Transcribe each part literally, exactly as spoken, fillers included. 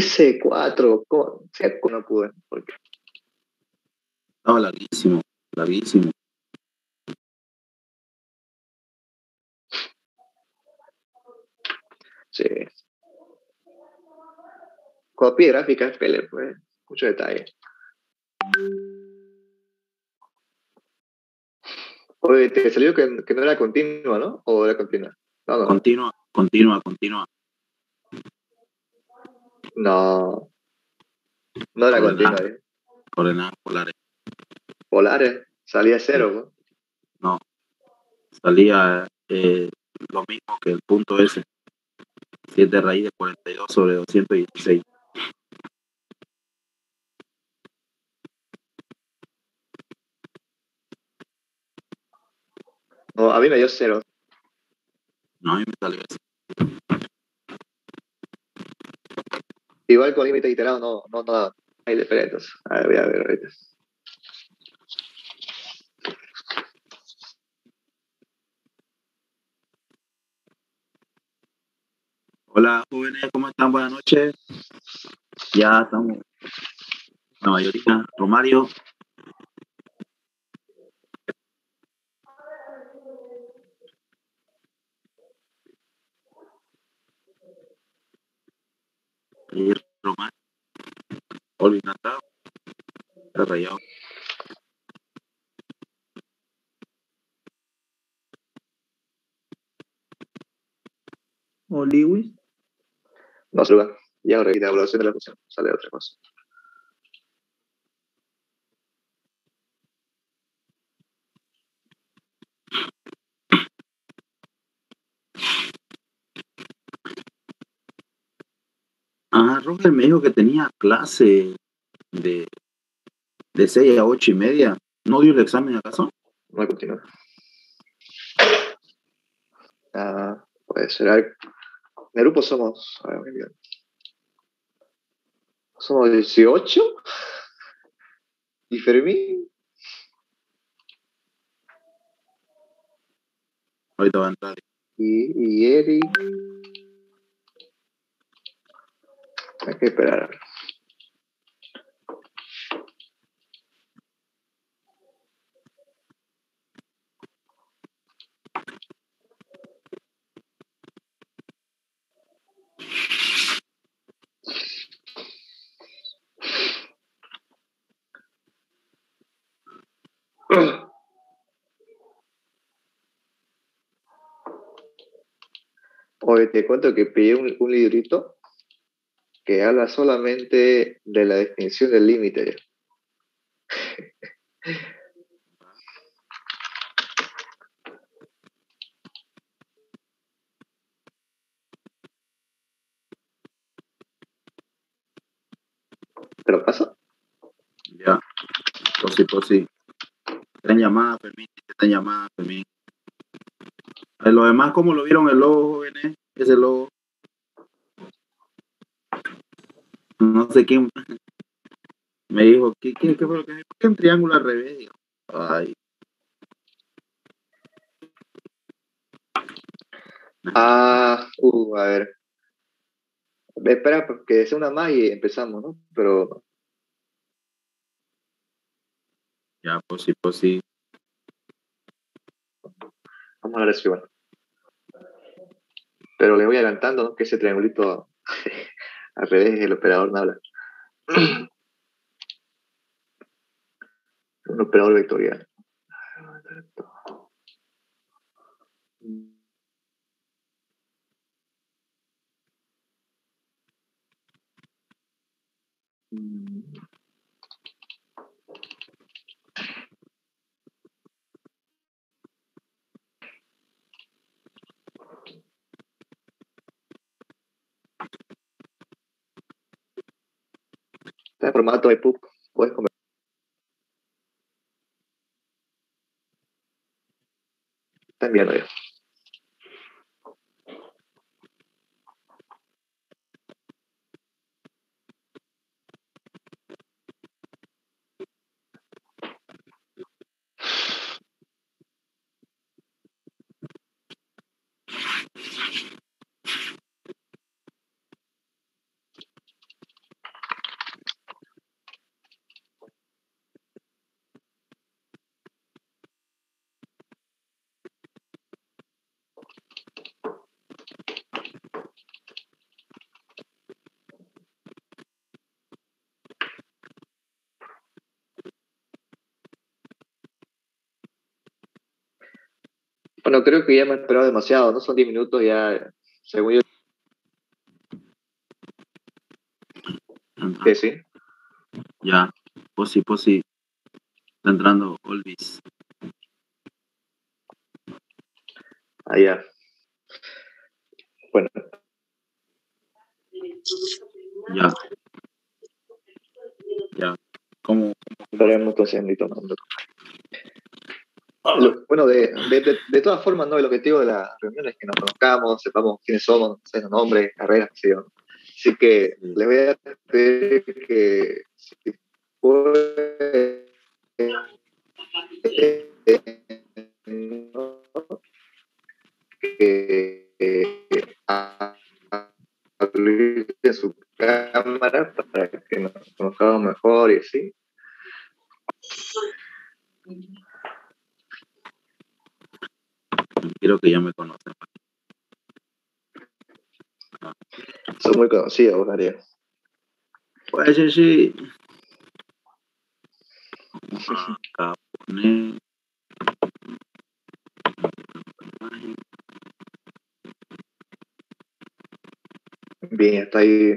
C cuatro, C cuatro no pude. Porque... Estaba larguísimo, larguísimo. Sí. Copia gráfica es Pele, pues. Mucho detalle. Oye, te salió que, que no era continua, ¿no? ¿O era continua? No, no. Continua, continua, continua. No. No era Coordenadas, continua. ¿eh? coordenadas polares. Polares. Salía cero, ¿no? No, salía eh, lo mismo que el punto S. siete raíz de cuarenta y dos sobre doscientos dieciséis. No, a mí me dio cero. No, a mí me salió eso. Igual con límite iterado no, no, no hay diferencias. A ver, voy a ver ahorita. Hola, jóvenes, ¿cómo están? Buenas noches. Ya estamos, la mayoría. Romario. Y Romario. Olvin Natao. Está rayado. ¿O Lewis? No se lugar. Y ahora la evaluación de la función. Sale otra cosa. Ah, Roger me dijo que tenía clase de, de seis a ocho y media. ¿No dio el examen acaso? No continúa. Ah, puede ser. A ver, ¿de grupo somos? A ver, muy bien. ¿Somos dieciocho? ¿Y Fermín? Ahorita va a entrar. ¿Y, y Eric? Hay que esperar. Hoy te cuento que pillé un, un librito que habla solamente de la definición del límite. ¿Te lo paso? Ya. Pues sí, pues sí. Está en llamada, Fermín. Está en llamada, Fermín. Eh, Lo demás, ¿cómo lo vieron el logo, jóvenes? Ese logo. No sé quién me dijo, ¿qué, qué, qué fue lo que dijo? ¿Por qué un triángulo al revés? Digo, ay. Ah, uh, a ver. Espera que sea una más y empezamos, ¿no? Pero Ya, pues sí, pues sí. vamos a ver si bueno. Pero le voy adelantando, ¿no? Que ese triangulito al revés el operador no habla. Un operador vectorial. Está en formato E P U B. Puedes comer. Está enviando ya. Bueno, creo que ya me he esperado demasiado, ¿no? Son diez minutos ya, según yo. Ajá. Que sí. Ya, pues sí, pues sí. Está entrando Olvis. Allá. Bueno. Ya. Ya. ¿Cómo? Esperemos entonces, Andito, ¿no? Lo- bueno, de, de, de, de todas formas, ¿no? El objetivo de la reunión es que nos conozcamos, sepamos quiénes somos, sé, los nombres, carreras, qué sé yo, ¿no? Así que Sí. les voy a pedir que si puede, ¿no? que eh, abrir su cámara para que nos conozcamos mejor y así. Quiero que ya me conocen. Son muy conocidos, María. Pues sí, sí. Acá poner. Bien, está ahí.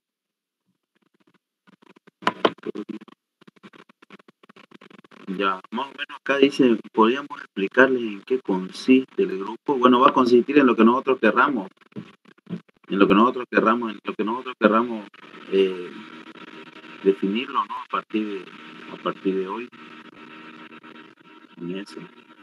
Ya, más o menos acá dice, podríamos explicarles en qué consiste el grupo. Bueno, va a consistir en lo que nosotros querramos, en lo que nosotros querramos, en lo que nosotros querramos eh, definirlo, ¿no? A partir de, a partir de hoy, en eso,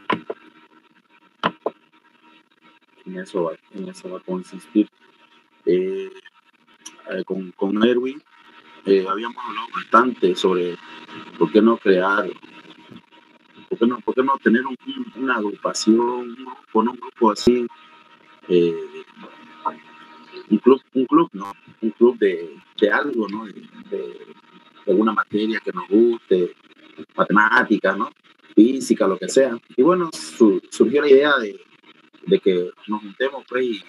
en eso va, en eso va a consistir. Eh, eh, con, con Erwin eh, habíamos hablado bastante sobre por qué no crear, por qué no, por qué no tener un, una agrupación, un grupo, ¿no? Un grupo así. Eh, un club, un club, ¿no? Un club de, de algo, ¿no? De, de, de alguna materia que nos guste, matemáticas, ¿no? Física, lo que sea. Y bueno, su, surgió la idea de, de que nos juntemos, pues, y,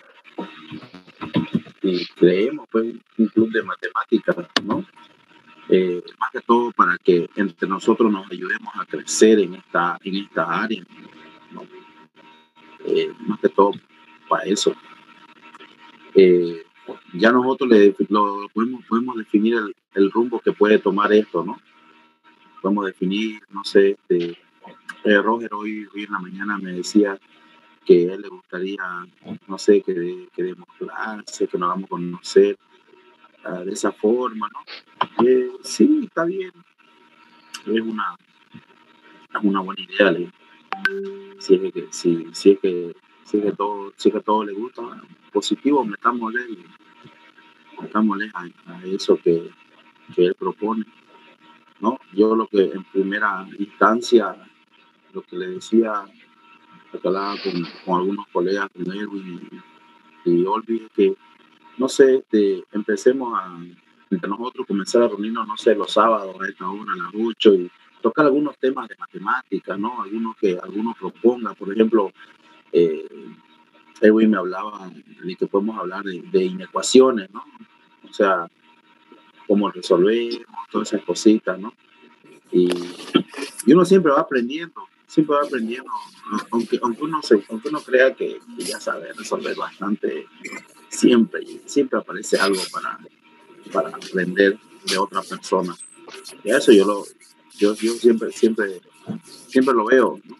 y creemos, pues, un club de matemáticas, ¿no? Eh, más que todo para que entre nosotros nos ayudemos a crecer en esta, en esta área, ¿no? Eh, más que todo para eso. Eh, ya nosotros le, lo, podemos, podemos definir el, el, rumbo que puede tomar esto, ¿no? Podemos definir, no sé, este, eh, Roger hoy, hoy en la mañana me decía que a él le gustaría, no sé, que, de, que demos clases, que nos hagamos conocer uh, de esa forma, ¿no? Eh, sí, está bien, es una, es una buena idea, ¿le? Si es que, si, si es que, si es que todo, si es que todo le gusta, positivo, metámosle, metámosle a, a eso que, que él propone, ¿no? Yo lo que en primera instancia, lo que le decía, lo que hablaba con, con algunos colegas, con Erwin y, y Olvi, que, no sé, este, empecemos a, entre nosotros, comenzar a reunirnos, no sé, los sábados a esta hora, a las ocho, y tocar algunos temas de matemáticas, ¿no? Algunos que algunos propongan, por ejemplo, eh, Erwin me hablaba de que podemos hablar de, de inecuaciones, ¿no? O sea, cómo resolvemos, todas esas cositas, ¿no? Y, y uno siempre va aprendiendo, siempre va aprendiendo, aunque, aunque, uno, se, aunque uno crea que, que ya sabe resolver bastante, siempre, siempre aparece algo para, para aprender de otra persona. Y a eso yo lo, yo, yo siempre, siempre, siempre lo veo, ¿no?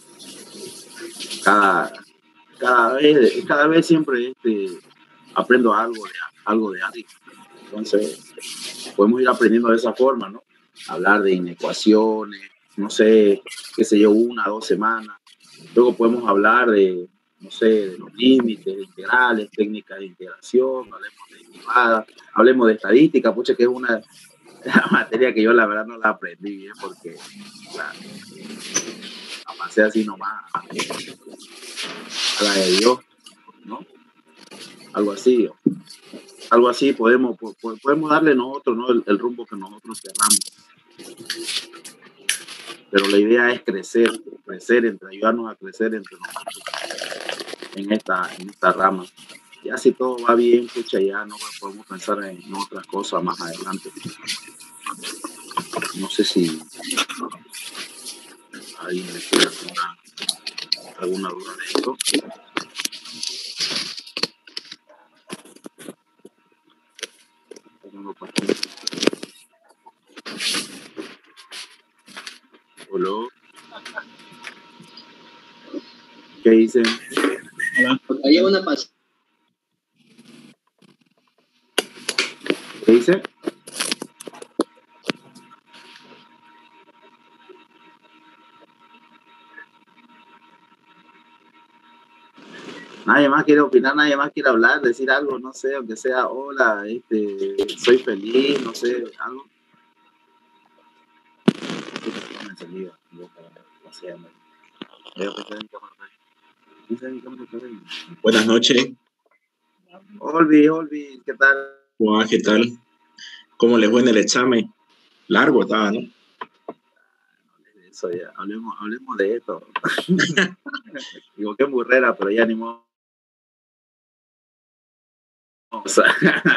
Cada, cada vez, cada vez siempre este, aprendo algo de algo de alguien. Entonces, podemos ir aprendiendo de esa forma, ¿no? Hablar de inecuaciones, no sé, qué sé yo, una, dos semanas. Luego podemos hablar de, no sé, de los límites, de integrales, técnicas de integración, hablemos de derivadas, hablemos de estadística, pucha, que es una, una materia que yo la verdad no la aprendí bien porque la, la pasé así nomás a la de Dios, ¿no? Algo así, algo así podemos, podemos darle nosotros, ¿no? el, el rumbo que nosotros querramos. Pero la idea es crecer, crecer, entre ayudarnos a crecer entre nosotros en esta, en esta rama. Ya si todo va bien, pucha, ya no podemos pensar en otras cosas más adelante. No sé si alguien le quiere una, alguna duda de esto. Hola. ¿Qué dicen? Hola. Hay una pas- ¿Qué dice? Nadie más quiere opinar, nadie más quiere hablar, decir algo, no sé, aunque sea hola, este, soy feliz, no sé, algo. Buenas noches. Olvi, Olvi, ¿qué tal? Hola, ¿qué tal? ¿Cómo les fue en el examen? Largo estaba, ¿no? Eso ya, hablemos, hablemos de esto. Digo, qué burrera, pero ya ni modo. O sea,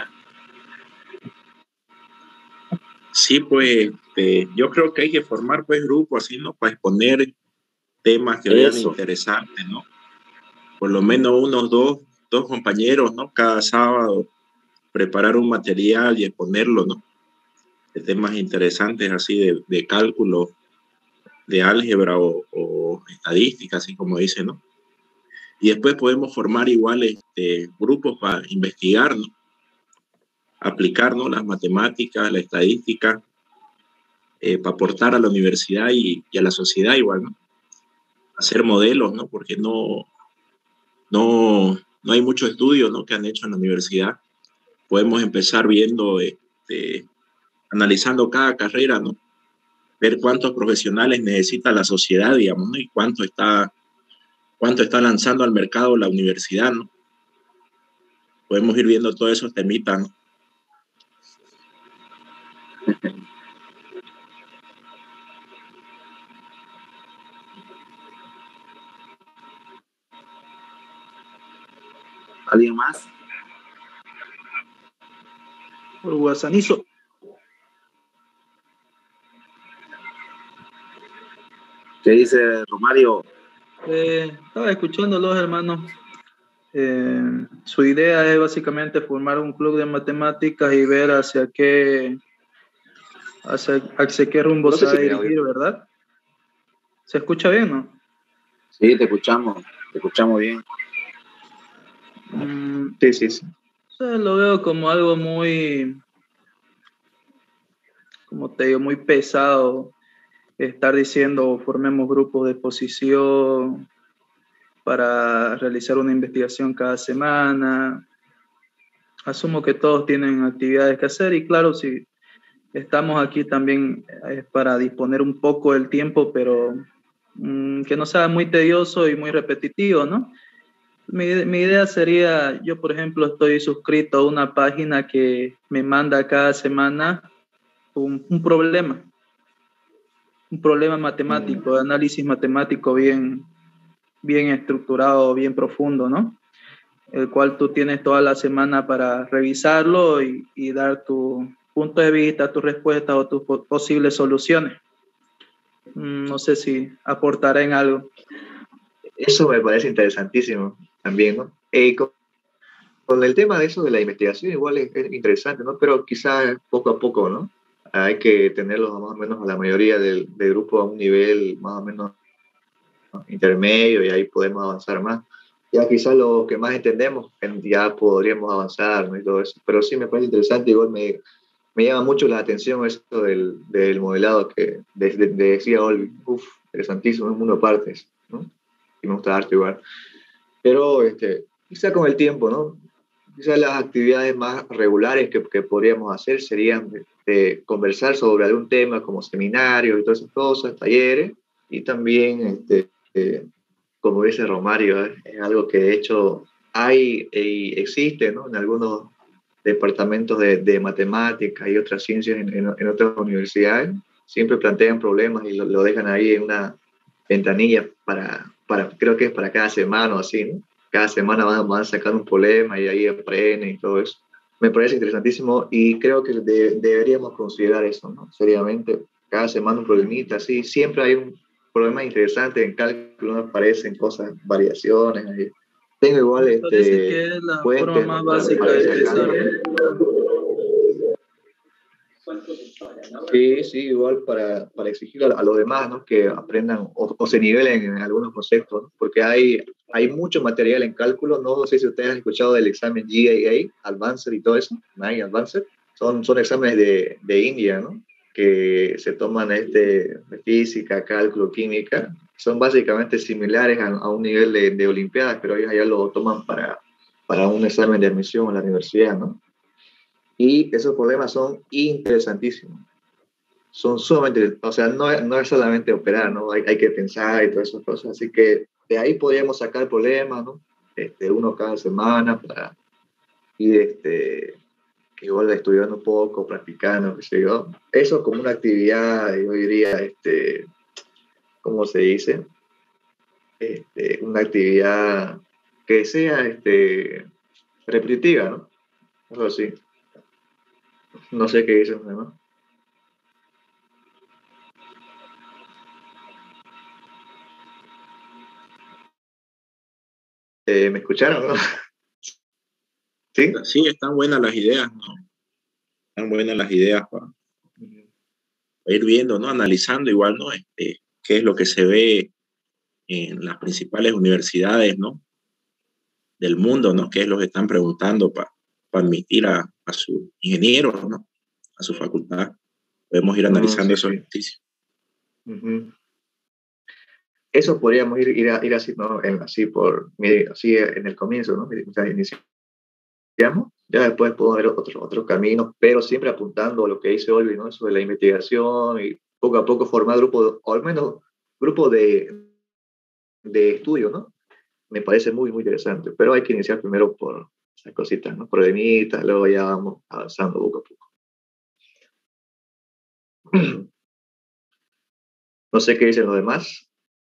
sí, pues este, yo creo que hay que formar pues grupos así, ¿no? Para exponer temas que vean interesantes, ¿no? Por lo menos unos dos, dos compañeros, ¿no? Cada sábado preparar un material y exponerlo, ¿no? De temas interesantes así de, de cálculo, de álgebra o, o estadística, así como dice, ¿no? Y después podemos formar igual este, grupos para investigar, ¿no? Aplicar, ¿no? Las matemáticas, la estadística, eh, para aportar a la universidad y, y a la sociedad igual, ¿no? Hacer modelos, ¿no? Porque no, no, no hay muchos estudios, ¿no? Que han hecho en la universidad. Podemos empezar viendo, este, analizando cada carrera, ¿no? Ver cuántos profesionales necesita la sociedad, digamos, ¿no? Y cuánto está, cuánto está lanzando al mercado la universidad, ¿no? Podemos ir viendo todos esos temitas, ¿no? ¿Alguien más? Por Guasanizo. ¿Qué dice Romario? Eh, estaba escuchándolos, hermano. Eh, su idea es básicamente formar un club de matemáticas y ver hacia qué, hacia, hacia qué rumbo No se sé va a si me dirigir, oyen. ¿verdad? ¿Se escucha bien, no? Sí, te escuchamos, te escuchamos bien. Mm, Sí, sí, sí. o sea, lo veo como algo muy, como te digo, muy pesado estar diciendo formemos grupos de exposición para realizar una investigación cada semana. Asumo que todos tienen actividades que hacer y claro, si estamos aquí también es para disponer un poco del tiempo, pero mmm, que no sea muy tedioso y muy repetitivo, ¿no? Mi, mi idea sería, yo por ejemplo estoy suscrito a una página que me manda cada semana un, un problema, un problema matemático, de análisis matemático bien, bien estructurado, bien profundo, ¿no? El cual tú tienes toda la semana para revisarlo y, y dar tu punto de vista, tus respuestas o tus po posibles soluciones. Mm, no sé si aportará en algo. Eso me parece interesantísimo también, ¿no? Eh, con, con el tema de eso de la investigación igual es, es interesante, ¿no? Pero quizás poco a poco, ¿no? Hay que tenerlos más o menos a la mayoría del, del grupo a un nivel más o menos, ¿no?, intermedio y ahí podemos avanzar más. Ya quizás lo que más entendemos ya podríamos avanzar, ¿no? Y todo eso. Pero sí me parece interesante, igual me, me llama mucho la atención esto del, del modelado que de, de, de decía Olvi. Uf, interesantísimo, es un mundo aparte, ¿no? Y me gusta arte igual. Pero este, quizá con el tiempo, ¿no? Quizá las actividades más regulares que, que podríamos hacer serían de, de conversar sobre algún tema como seminarios y todas esas cosas, talleres, y también, este, eh, como dice Romario, ¿eh? Es algo que de hecho hay y existe, ¿no? En algunos departamentos de, de matemáticas y otras ciencias en, en, en otras universidades, siempre plantean problemas y lo, lo dejan ahí en una ventanilla para, para, creo que es para cada semana o así, ¿no? Cada semana van, van sacando un problema y ahí aprenden y todo eso. Me parece interesantísimo y creo que de, deberíamos considerar eso, ¿no? Seriamente, cada semana un problemita, así, siempre hay un, problemas interesantes en cálculo, aparecen cosas, variaciones. Ahí. Tengo igual este, parece que es la fuentes, forma más ¿no? básica para de sacar. expresar. Sí, sí, igual para, para exigir a, a los demás, ¿no? Que aprendan o, o se nivelen en algunos conceptos, ¿no? Porque hay, hay mucho material en cálculo, no sé si ustedes han escuchado del examen G A A, Advanced y todo eso, ¿no? Advanced, son, son exámenes de, de India, ¿no? Que se toman este, de física, cálculo, química, son básicamente similares a, a un nivel de, de olimpiadas, pero ellos allá lo toman para, para un examen de admisión a la universidad, ¿no? Y esos problemas son interesantísimos. Son sumamente, o sea, no, no es solamente operar, ¿no? Hay, hay que pensar y todas esas cosas. Así que de ahí podríamos sacar problemas, ¿no? Este, uno cada semana para ir este, igual estudiando un poco, practicando, qué sé yo. Eso como una actividad, yo diría, este, ¿cómo se dice? Este, una actividad que sea este, repetitiva, ¿no? Algo así. No sé qué dicen, ¿no? Eh, ¿Me escucharon, no? ¿Sí? Sí, están buenas las ideas, ¿no? Están buenas las ideas para ir viendo, ¿no? Analizando igual, ¿no? Este, qué es lo que se ve en las principales universidades, ¿no? Del mundo, ¿no? Qué es lo que están preguntando para pa admitir a, a sus ingenieros, ¿no? A su facultad. Podemos ir No, analizando sí, esos sí. noticias. Uh-huh. Eso podríamos ir, ir, a, ir así, ¿no? En, así, por, así en el comienzo, ¿no? O sea, iniciamos, ya después podemos ver otros otro caminos, pero siempre apuntando a lo que dice Olvi, ¿no? Sobre la investigación y poco a poco formar grupos, o al menos grupos de, de estudio, ¿no? Me parece muy, muy interesante, pero hay que iniciar primero por esas cositas, ¿no? Problemitas, luego ya vamos avanzando poco a poco. No sé qué dicen los demás.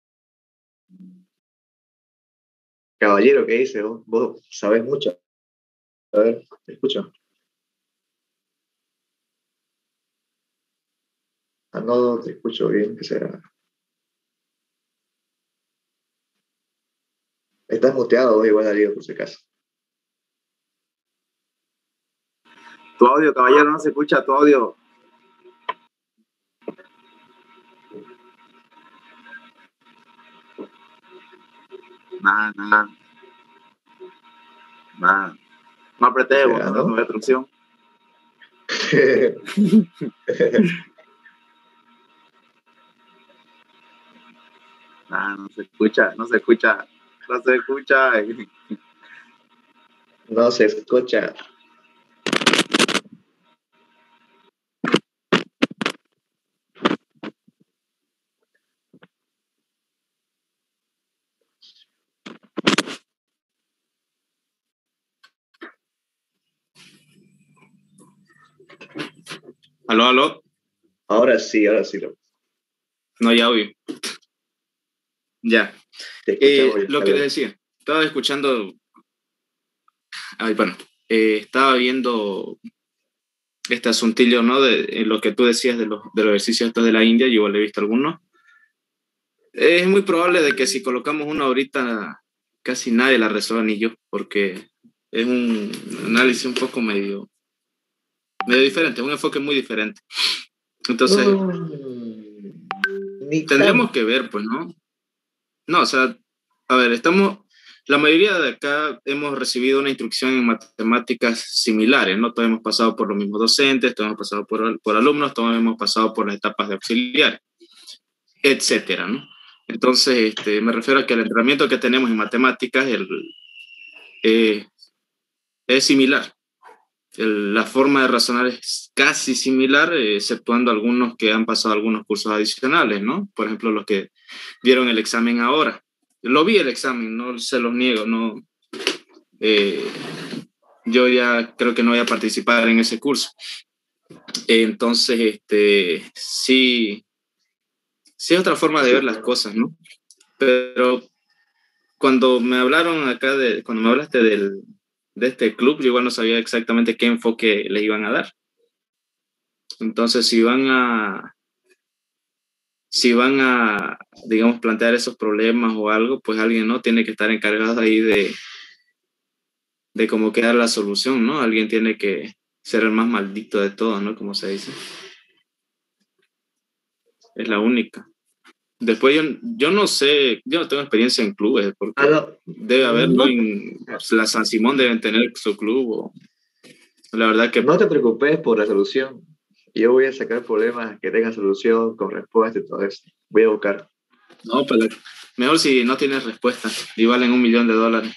Caballero, ¿qué dice? Vos, vos sabés mucho. A ver, te escucho. Ah, no te escucho bien, que será. Estás muteado vos igual, Darío, por si acaso. Tu audio, caballero, no se escucha tu audio. Nada, nada. Nada. No apreté el botón de autodestrucción. Nada, no se escucha, no se escucha, no se escucha. No se escucha. Aló, aló. Ahora sí, ahora sí. Lo... No, ya oí. Ya. Eh, lo que les decía, estaba escuchando. Ay, bueno, eh, estaba viendo este asuntillo, ¿no? De, de lo que tú decías de los, de los ejercicios estos de la India, yo igual he visto algunos. Es muy probable de que si colocamos uno ahorita, casi nadie la resuelva, ni yo, porque es un análisis un poco medio, medio diferente, un enfoque muy diferente. Entonces, mm, tendríamos que ver, pues, ¿no? No, o sea, a ver, estamos, la mayoría de acá hemos recibido una instrucción en matemáticas similares, ¿no? Todos hemos pasado por los mismos docentes, todos hemos pasado por, por alumnos, todos hemos pasado por las etapas de auxiliares, etcétera, ¿no? Entonces, este, me refiero a que el entrenamiento que tenemos en matemáticas el, eh, es similar. El, la forma de razonar es casi similar, eh, exceptuando algunos que han pasado algunos cursos adicionales, ¿no? Por ejemplo, los que dieron el examen ahora. Lo vi el examen, no se los niego, no. Eh, yo ya creo que no voy a participar en ese curso. Eh, entonces, este, sí, sí es otra forma de ver las cosas, ¿no? Pero cuando me hablaron acá, de, cuando me hablaste del, de este club, yo igual no sabía exactamente qué enfoque le iban a dar. Entonces, si van a, si van a, digamos, plantear esos problemas o algo, pues alguien, ¿no? Tiene que estar encargado ahí de, de cómo quedar la solución, ¿no? Alguien tiene que ser el más maldito de todos, ¿no? Como se dice. Es la única. Después yo, yo no sé, yo no tengo experiencia en clubes, porque Ah, no. debe haberlo No. en la San Simón, deben tener su club. O, la verdad que... No te preocupes por la solución. Yo voy a sacar problemas que tengan solución con respuesta y todo eso. Voy a buscar. No, pero mejor si no tienes respuesta y valen un millón de dólares.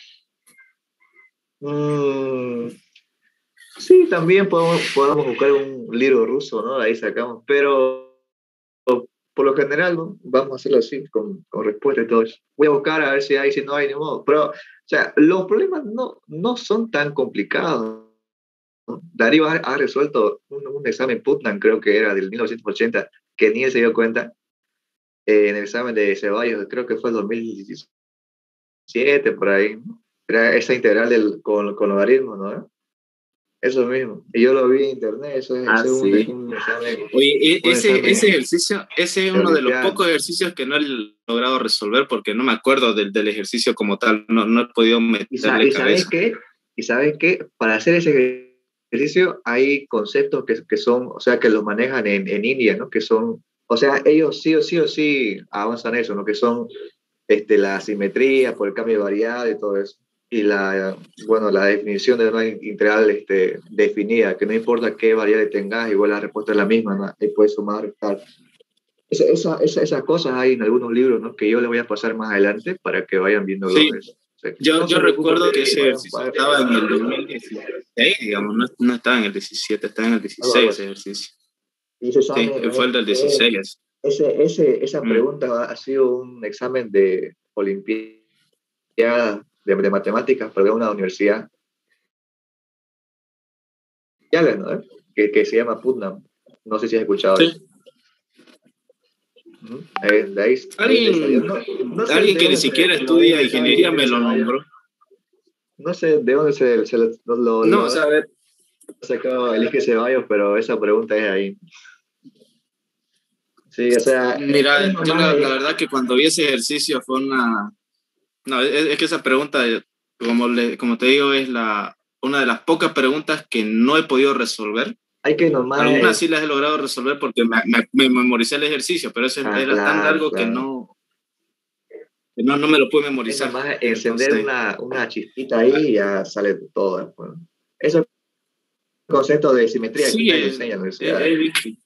Mm, sí, también podemos, podemos buscar un libro ruso, ¿no? Ahí sacamos, pero por lo general, ¿no? Vamos a hacerlo así, con, con respuesta y todo eso. Voy a buscar a ver si hay, si no hay, ni modo. Pero, o sea, los problemas no, no son tan complicados. Darío ha, ha resuelto un, un examen Putnam, creo que era del mil novecientos ochenta, que ni él se dio cuenta, eh, en el examen de Ceballos, creo que fue el dos mil diecisiete, por ahí, ¿no? Era esa integral del, con, con logaritmos, ¿no? Eso mismo. Y yo lo vi en internet, eso es, Ah, eso es un, sí. un examen. Oye, Un ese, examen ese ejercicio, ese es de uno de los Olimpiada. pocos ejercicios que no he logrado resolver porque no me acuerdo del, del ejercicio como tal, no, no he podido ¿Y, sa- meterle y sabes cabeza. qué? ¿Y sabes qué? Para hacer ese ejercicio hay conceptos que, que son, o sea, que los manejan en, en India, ¿no? Que son, o sea, ellos sí o sí o sí avanzan eso, ¿no? Que son este, la simetría por el cambio de variable y todo eso. Y la, bueno, la definición de una integral este, definida, que no importa qué variable tengas, igual la respuesta es la misma, ¿no? Y puedes sumar, restar. Esa, esa, esa, esas cosas hay en algunos libros, ¿no? Que yo les voy a pasar más adelante para que vayan viendo Sí, eso. O sea, yo, no yo se preocupen recuerdo de que ese vayan, ejercicio vayan, estaba en el dos mil dieciséis, digamos, no, no estaba en el diecisiete, estaba en el algo, algo dieciséis ese así. ejercicio. Y ese Sí, examen, fue el del eh, dieciséis. ese, ese, esa Mm. pregunta ha sido un examen de Olimpiada de, de matemáticas, pero de una universidad, ¿no? que, que se llama Putnam. No sé si has escuchado Sí. eso. Uh-huh. eh, de ahí, ahí le salió. Alguien, No, no sé alguien de que ni dónde se siquiera lo, lo estudia hayan sacado ingeniería ese, me lo ese valor. nombró. No sé de dónde se, se lo, lo, No, lo o sea, a ver, sacado Elige Ceballos, pero esa pregunta es ahí. Sí, o sea, mira, es yo nomás la, la ahí. verdad que cuando vi ese ejercicio fue una... No, es, es que esa pregunta, como, le, como te digo, es la, una de las pocas preguntas que no he podido resolver. Hay que nomás. Algunas sí las he logrado resolver porque me, me, me memoricé el ejercicio, pero ese Ah, era claro, tan largo claro. que no, que no, no me lo pude Es memorizar. nomás encender Entonces, una, una chispita ahí y ya sale todo después. Ese concepto de simetría aquí sí, nadie lo es, enseña en la es, universidad. es,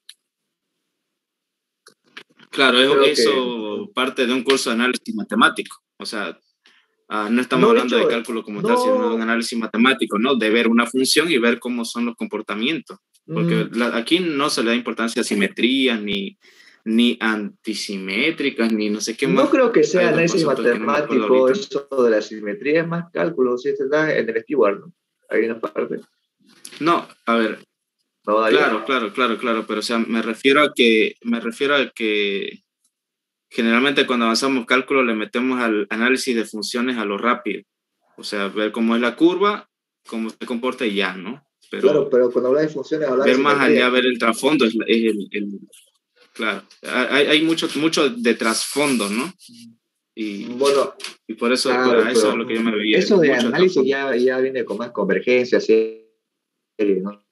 claro, Creo es, que. eso parte de un curso de análisis matemático. O sea, uh, no estamos No, de hablando de hecho, cálculo como tal, sino de un no. análisis matemático, ¿no? De ver una función y ver cómo son los comportamientos. Porque Mm, la, aquí no se le da importancia a simetrías, ni, ni antisimétricas, ni no sé qué no más. creo que Hay sea otro análisis concepto que no me acuerdo matemático, ahorita. eso de la simetría es más cálculo, si está en el Steward, ¿no? Hay una parte. No, a ver, ¿No, Darío? claro, claro, claro, claro, pero o sea, me refiero a que, me refiero a que generalmente cuando avanzamos cálculo le metemos al análisis de funciones a lo rápido. O sea, ver cómo es la curva, cómo se comporta y ya, ¿no? Pero Claro, pero cuando hablas de funciones, hablas de ver más allá, simetría. ver el trasfondo es, es el, el, claro, hay, hay mucho, mucho de trasfondo, ¿no? Y, Bueno, y por eso, por claro, eso es pero lo que yo me veía, eso de mucho de análisis trasfondo. ya, ya viene con más convergencia, serie, ¿no?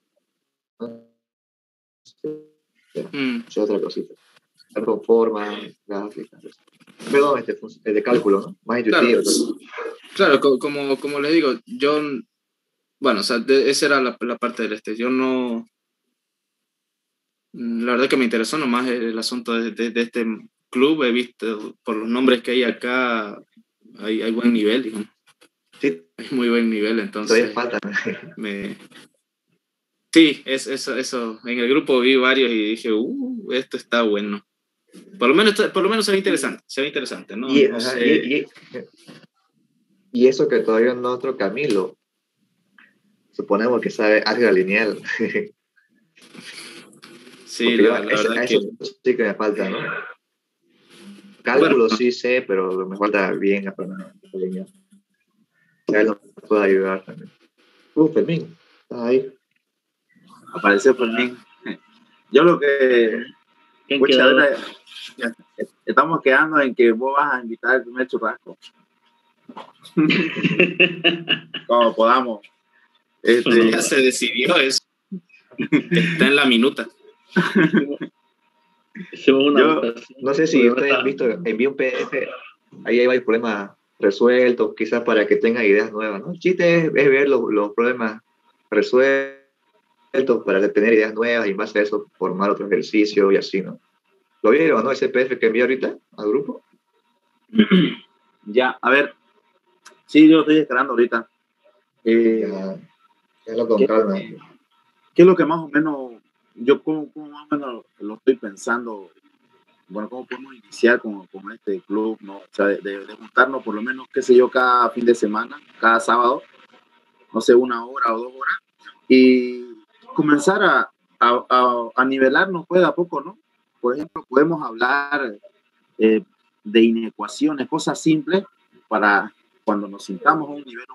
Mm. Es otra cosita. Con formas, gráficas. Perdón, este, es de cálculo, ¿no? Más Claro, intuitivo. Todo. claro, co- como, como les digo, yo, bueno, o sea, de, esa era la, la parte del este. Yo no, la verdad que me interesó nomás el, el asunto de, de, de este club. He visto por los nombres que hay acá, hay, hay buen nivel, digamos. Sí, Hay muy buen nivel, todavía entonces falta. me... Sí, es, eso, eso. En el grupo vi varios y dije, uh, esto está bueno. Por lo menos, por lo menos se ve interesante, se ve interesante, ¿no? Y, No ajá, sé. y, y, y eso que todavía no otro Camilo, suponemos que sabe álgebra lineal. Sí, Porque yo, la, la eso, verdad eso que... sí que me falta, ¿no? Bueno, Cálculo sí sé, pero me falta bien aprender lineal. Ya él nos puede ayudar también. Uh, Fermín, ¿estás ahí? Apareció por mí. Yo lo que Pucha, ahora, ya, estamos quedando en que vos vas a invitar el primer churrasco. Como podamos. Este, ya se decidió eso. Está en la minuta. Yo, no sé si ustedes han visto, envié un P D F, ahí hay varios problemas resueltos, quizás para que tengan ideas nuevas, ¿no? El chiste es, es ver los, los problemas resueltos para tener ideas nuevas y en base a eso formar otro ejercicio y así, ¿no? ¿Lo vieron, no? Ese P D F que envié ahorita al grupo. Ya, a ver. Sí, yo lo estoy esperando ahorita. Eh, ya, ya lo con calma. ¿Qué es lo que más o menos, yo como, como más o menos lo estoy pensando? Bueno, ¿cómo podemos iniciar con, con este club, ¿no? O sea, de, de, de juntarnos por lo menos, qué sé yo, cada fin de semana, cada sábado, no sé, una hora o dos horas, y comenzar a, a, a, a nivelarnos, pues, a poco, ¿no? Por ejemplo, podemos hablar eh, de inecuaciones, cosas simples, para cuando nos sintamos a un nivel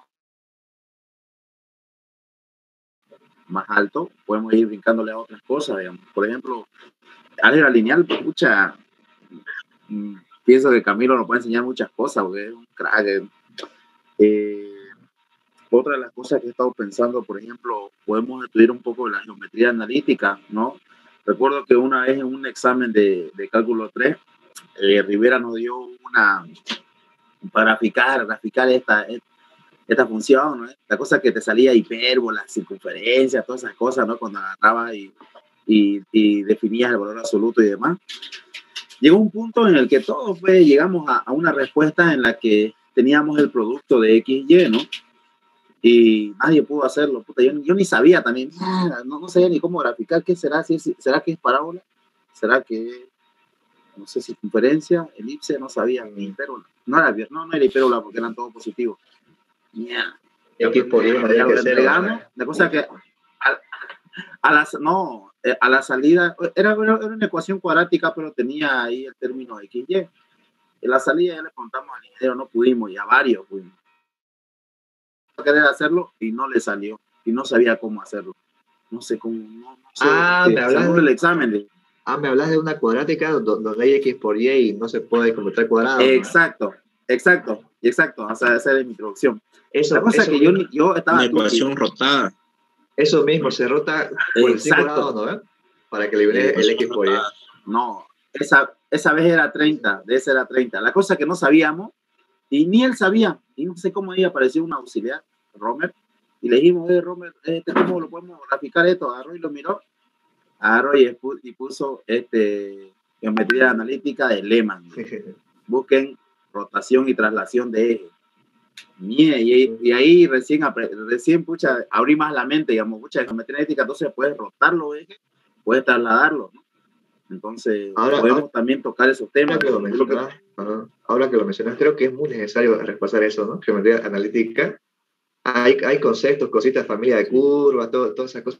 más alto, podemos ir brincándole a otras cosas, digamos. Por ejemplo, álgebra lineal, pues, escucha, mmm, pienso que Camilo nos puede enseñar muchas cosas, porque es un crack. Eh, otra de las cosas que he estado pensando, por ejemplo, podemos estudiar un poco de la geometría analítica, ¿no? Recuerdo que una vez en un examen de, de cálculo tres, eh, Rivera nos dio una, para graficar, graficar esta, esta función, ¿no? La cosa que te salía hipérbola, circunferencia, todas esas cosas, ¿no? Cuando agarrabas y, y, y definías el valor absoluto y demás. Llegó un punto en el que todos pues, llegamos a, a una respuesta en la que teníamos el producto de X y, ¿no? Y nadie pudo hacerlo. Puta, yo, yo ni sabía también, no, no sabía ni cómo graficar. ¿Qué será? ¿Si es, ¿Será que es parábola? ¿Será que, no sé, circunferencia, elipse? No sabía, ni hipérola. No era, no, no era hipérola porque eran todos positivos. Yeah. X por Y, ya lo entregamos. La cosa que a, a la, no, a la salida era, era una ecuación cuadrática, pero tenía ahí el término X y. En la salida ya le contamos al ingeniero, no pudimos, y a varios pudimos querer hacerlo y no le salió y no sabía cómo hacerlo. No sé cómo, no, no sé. Ah, eh, me hablas del examen. De... Ah, me hablas de una cuadrática donde hay X por Y y no se puede completar cuadrado. Exacto, ¿no? exacto, exacto. O sea, esa es mi introducción. Eso, la cosa eso que mismo, yo, yo estaba... Una ecuación rotada. Eso mismo, se rota por el cinco grados, ¿no? ¿Eh? Para que libere el X por Y. No, esa, esa vez era treinta, de esa era treinta. La cosa que no sabíamos, y ni él sabía, y no sé cómo ahí apareció un auxiliar, Romer, y le dijimos, eh, Romer, este, ¿cómo lo podemos graficar esto? Agarró y lo miró, agarró y, y puso este, geometría analítica de Lehmann. Busquen rotación y traslación de eje. Mie, y, y ahí recién, recién pucha, abrí más la mente, digamos, mucha geometría analítica, entonces puedes rotar los ejes, puedes trasladarlo, ¿no? Entonces, ahora, podemos ahora, también tocar esos temas. Ahora que, lo mencionas, uh, ahora que lo mencionas, creo que es muy necesario repasar eso, ¿no? Geometría analítica. Hay, hay conceptos, cositas, familia de curvas, todo, todas esas cosas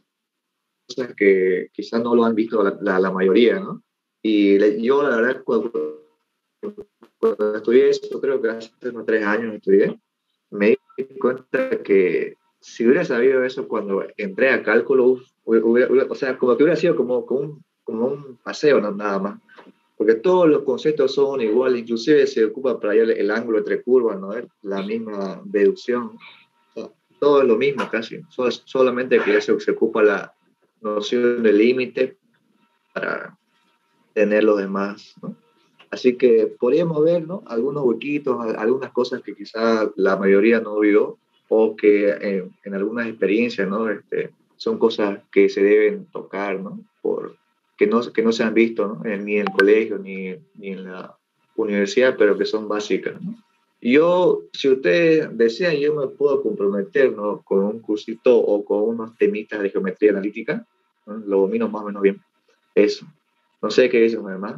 que quizás no lo han visto la, la, la mayoría, ¿no? Y le, yo, la verdad, cuando, cuando estudié eso, creo que hace unos tres años estudié, me di cuenta que si hubiera sabido eso cuando entré a cálculo, hubiera, hubiera, o sea, como que hubiera sido como, como, un, como un paseo, no, nada más. Porque todos los conceptos son iguales, inclusive se ocupa para hallar el ángulo entre curvas, ¿no? La misma deducción. O sea, todo es lo mismo casi, Sol, solamente que se, se ocupa la noción de límite para tener los demás, ¿no? Así que podríamos ver, ¿no? Algunos huequitos, algunas cosas que quizás la mayoría no vio o que en, en algunas experiencias, ¿no? Este, son cosas que se deben tocar, ¿no? Por, que, no que no se han visto, ¿no? En, ni en el colegio ni, ni en la universidad, pero que son básicas, ¿no? Yo, si ustedes desean, yo me puedo comprometer, ¿no? Con un cursito o con unos temitas de geometría analítica, ¿no? Lo domino más o menos bien. Eso. No sé qué dicen, además.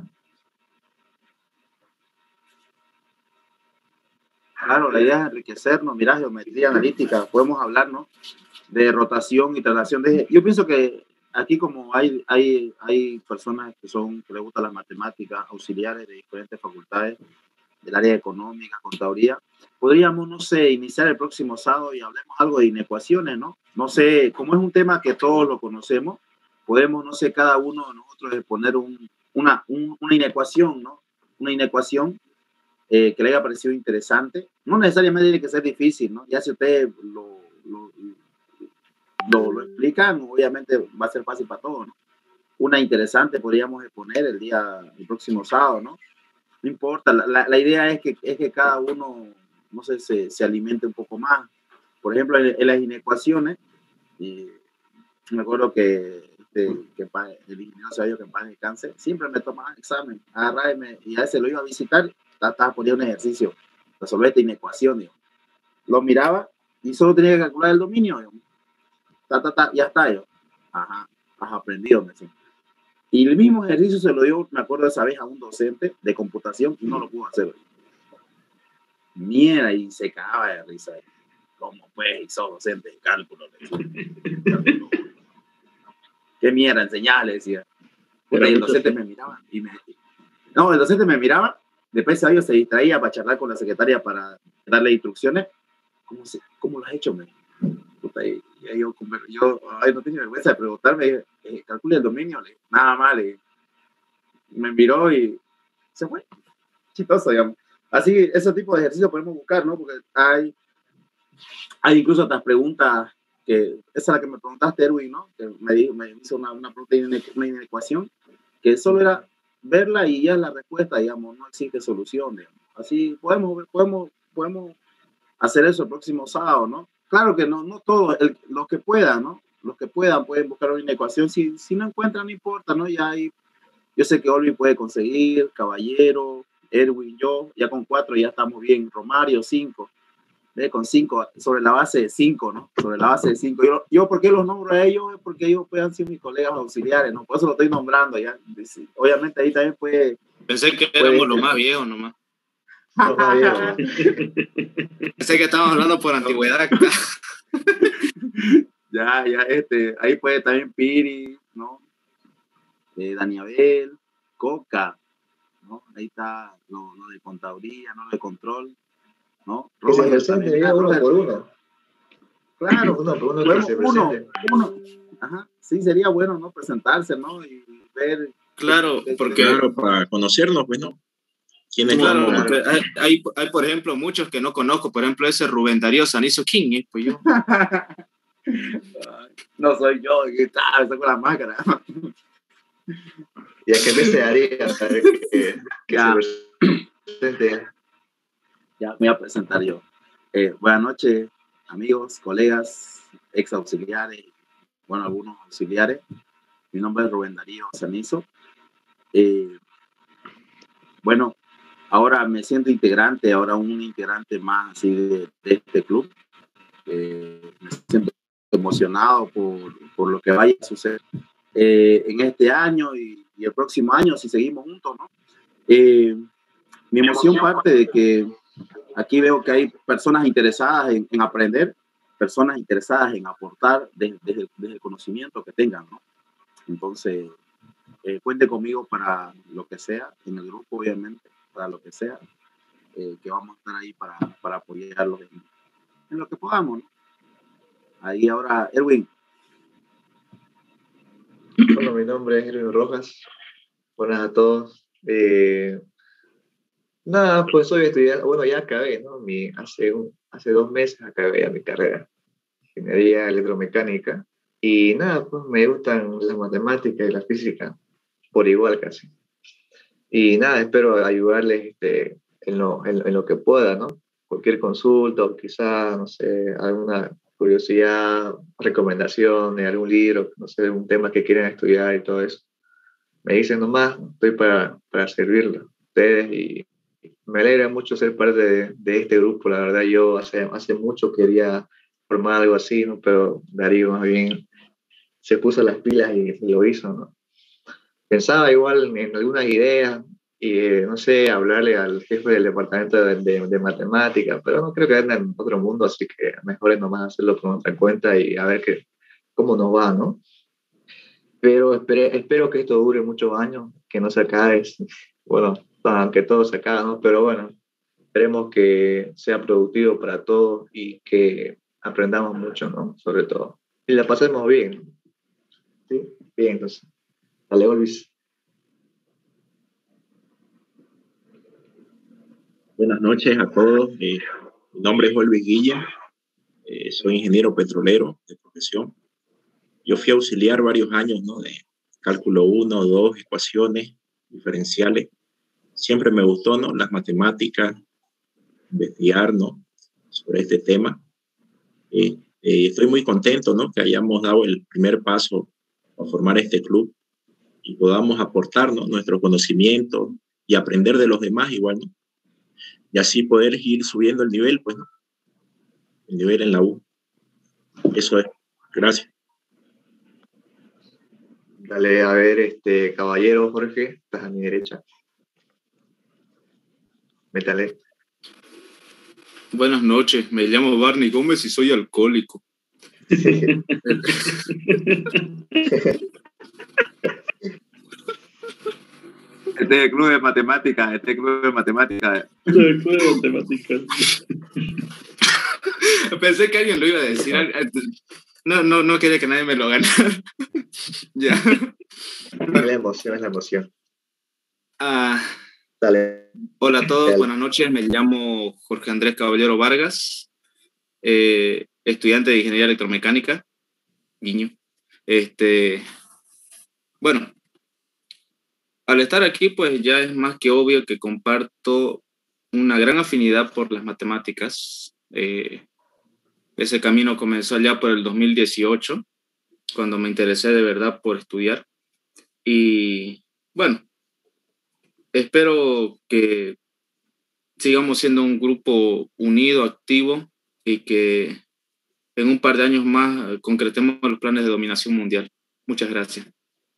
Claro, la idea es enriquecernos, mira, geometría analítica, podemos hablarnos de rotación y traslación de eje. Yo pienso que aquí como hay, hay, hay personas que son, que les gustan las matemáticas, auxiliares de diferentes facultades, del área económica, contaduría, podríamos, no sé, iniciar el próximo sábado y hablemos algo de inecuaciones, ¿no? No sé, como es un tema que todos lo conocemos, podemos, no sé, cada uno de nosotros exponer un, una, un, una inecuación, ¿no? Una inecuación eh, que le haya parecido interesante. No necesariamente tiene que ser difícil, ¿no? Ya si ustedes lo, lo, lo, lo explican, obviamente va a ser fácil para todos, ¿no? Una interesante podríamos exponer el día, el próximo sábado, ¿no? No importa, la, la, la idea es que, es que cada uno, no sé, se, se alimente un poco más. Por ejemplo, en, en las inecuaciones, y me acuerdo que, este, que el ingeniero sabio que en paz descanse, siempre me tomaba examen, agarraba y, me, y a veces lo iba a visitar, estaba poniendo un ejercicio, resolver esta inecuación, digo. Lo miraba y solo tenía que calcular el dominio, digo. Ta, ta, ta, ya está, yo. Ajá, has aprendido, me decía. Y el mismo ejercicio se lo dio, me acuerdo esa vez, a un docente de computación y no lo pudo hacer. Mierda, y se cagaba de risa. ¿Cómo pues? Y sos docente de cálculo. ¿Qué mierda enseñás? Le decía. Puta, y el docente me miraba y me... No, el docente me miraba, después sabio se distraía para charlar con la secretaria para darle instrucciones. ¿Cómo, se, cómo lo has hecho, me? Puta, y, y yo, yo ay, no tenía vergüenza de preguntarme, eh, calcule el dominio, le, nada más, le, me miró y se fue. Chistoso, digamos. Así, ese tipo de ejercicio podemos buscar, ¿no? Porque hay, hay incluso otras preguntas, que esa es la que me preguntaste, Erwin, ¿no? Que me, dijo, me hizo una, una pregunta, una inecuación, que solo era verla y ya es la respuesta, digamos, no existe solución, digamos. Así podemos, podemos, podemos hacer eso el próximo sábado, ¿no? Claro que no, no todos, el, los que puedan, ¿no? Los que puedan pueden buscar una inecuación, si, si no encuentran, no importa, ¿no? Ya hay, yo sé que Olvi puede conseguir, Caballero, Erwin, yo, ya con cuatro ya estamos bien, Romario, cinco, ¿ve? Con cinco, sobre la base de cinco, ¿no? Sobre la base de cinco. Yo, yo ¿por qué los nombro a ellos? Porque ellos puedan ser mis colegas auxiliares, ¿no? Por eso lo estoy nombrando ya. Obviamente ahí también puede... Pensé que éramos puede, los más viejos nomás. Los más viejos. Pensé que estábamos hablando por antigüedad. ya, ya, este, ahí puede también Piri, ¿no? Eh, Daniabel, Coca, ¿no? Ahí está lo, lo de contaduría, ¿no? Lo de control, ¿no? Robert, que se presente ya uno por uno. Claro, uno por uno, podemos, uno, uno. Ajá, sí, sería bueno, ¿no? Presentarse, ¿no? Y ver. Claro, porque... Claro, para conocernos, pues, ¿no? ¿Quiénes claro, vamos? Porque hay, hay, hay, por ejemplo, muchos que no conozco. Por ejemplo, ese Rubén Darío Sanizo King, ¿eh? Pues yo. No soy yo, que tal, saco la máscara. Y a que me se haría que, que ya. se presente. Ya me voy a presentar yo. Eh, buenas noches, amigos, colegas, ex auxiliares, bueno, algunos auxiliares. Mi nombre es Rubén Darío Sanizo. Eh, bueno, ahora me siento integrante, ahora un integrante más así de, de este club. Eh, me siento emocionado por, por lo que vaya a suceder eh, en este año y, y el próximo año si seguimos juntos, ¿no? Eh, mi emoción parte de que aquí veo que hay personas interesadas en, en aprender, personas interesadas en aportar desde, desde, desde el conocimiento que tengan, ¿no? Entonces, eh, cuente conmigo para lo que sea, en el grupo obviamente, para lo que sea, eh, que vamos a estar ahí para, para apoyarlos en, en lo que podamos, ¿no? Ahí ahora, Erwin. Bueno, mi nombre es Erwin Rojas. Buenas a todos. Eh, nada, pues soy estudiante. Bueno, ya acabé, ¿no? Mi, hace, un, hace dos meses acabé ya mi carrera. Ingeniería electromecánica. Y nada, pues me gustan las matemáticas y la física. Por igual casi. Y nada, espero ayudarles este, en, lo, en, en lo que pueda, ¿no? Cualquier consulta o quizá, no sé, alguna curiosidad, recomendación de algún libro, no sé, un tema que quieran estudiar y todo eso. Me dicen nomás, estoy para, para servirles a ustedes y me alegra mucho ser parte de, de este grupo. La verdad, yo hace, hace mucho quería formar algo así, ¿no? Pero Darío más bien se puso las pilas y lo hizo, ¿no? Pensaba igual en algunas ideas y, eh, no sé, hablarle al jefe del departamento de, de, de matemáticas, pero no creo que ande en otro mundo, así que mejor es nomás hacerlo por nuestra cuenta y a ver qué, cómo nos va, ¿no? Pero espere, espero que esto dure muchos años, que no se acabe, bueno, aunque todo se acabe, ¿no? Pero bueno, esperemos que sea productivo para todos y que aprendamos mucho, ¿no? Sobre todo. Y la pasemos bien. ¿Sí? Bien, entonces. Dale, Luis. Buenas noches a todos. Eh, mi nombre es Olvis Guillén. Eh, soy ingeniero petrolero de profesión. Yo fui auxiliar varios años, ¿no? De cálculo uno, dos, ecuaciones diferenciales. Siempre me gustó, ¿no? Las matemáticas, investigar, ¿no? Sobre este tema. Eh, eh, estoy muy contento, ¿no? Que hayamos dado el primer paso a formar este club y podamos aportarnos nuestro conocimiento y aprender de los demás igual, ¿no? Y así poder ir subiendo el nivel, pues, ¿no? El nivel en la U. Eso es. Gracias. Dale, a ver, este caballero Jorge, estás a mi derecha. Métale. Buenas noches, me llamo Barney Gómez y soy alcohólico. Este es el club de matemáticas, este es el club de matemáticas. El club de matemáticas. Pensé que alguien lo iba a decir. No, no, no quería que nadie me lo ganara. Ya. Es la emoción, es la emoción. Ah, Dale. hola a todos, Dale. buenas noches. Me llamo Jorge Andrés Caballero Vargas, eh, estudiante de Ingeniería Electromecánica. Guiño. Este, bueno, al estar aquí, pues ya es más que obvio que comparto una gran afinidad por las matemáticas. Eh, ese camino comenzó allá por el dos mil dieciocho, cuando me interesé de verdad por estudiar. Y bueno, espero que sigamos siendo un grupo unido, activo, y que en un par de años más concretemos los planes de dominación mundial. Muchas gracias.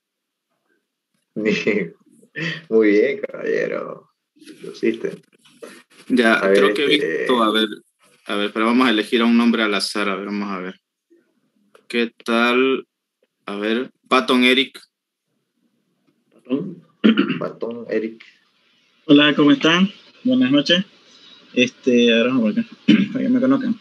Muy bien, caballero. Lo hiciste. Ya, A creo ver, que he este- visto, a ver, a ver, pero vamos a elegir a un nombre al azar, a ver, vamos a ver. ¿Qué tal? A ver, Patton Eric. Patón. Patón, Eric. Hola, ¿cómo están? Buenas noches. Este, ahora vamos por acá, para que me conozcan.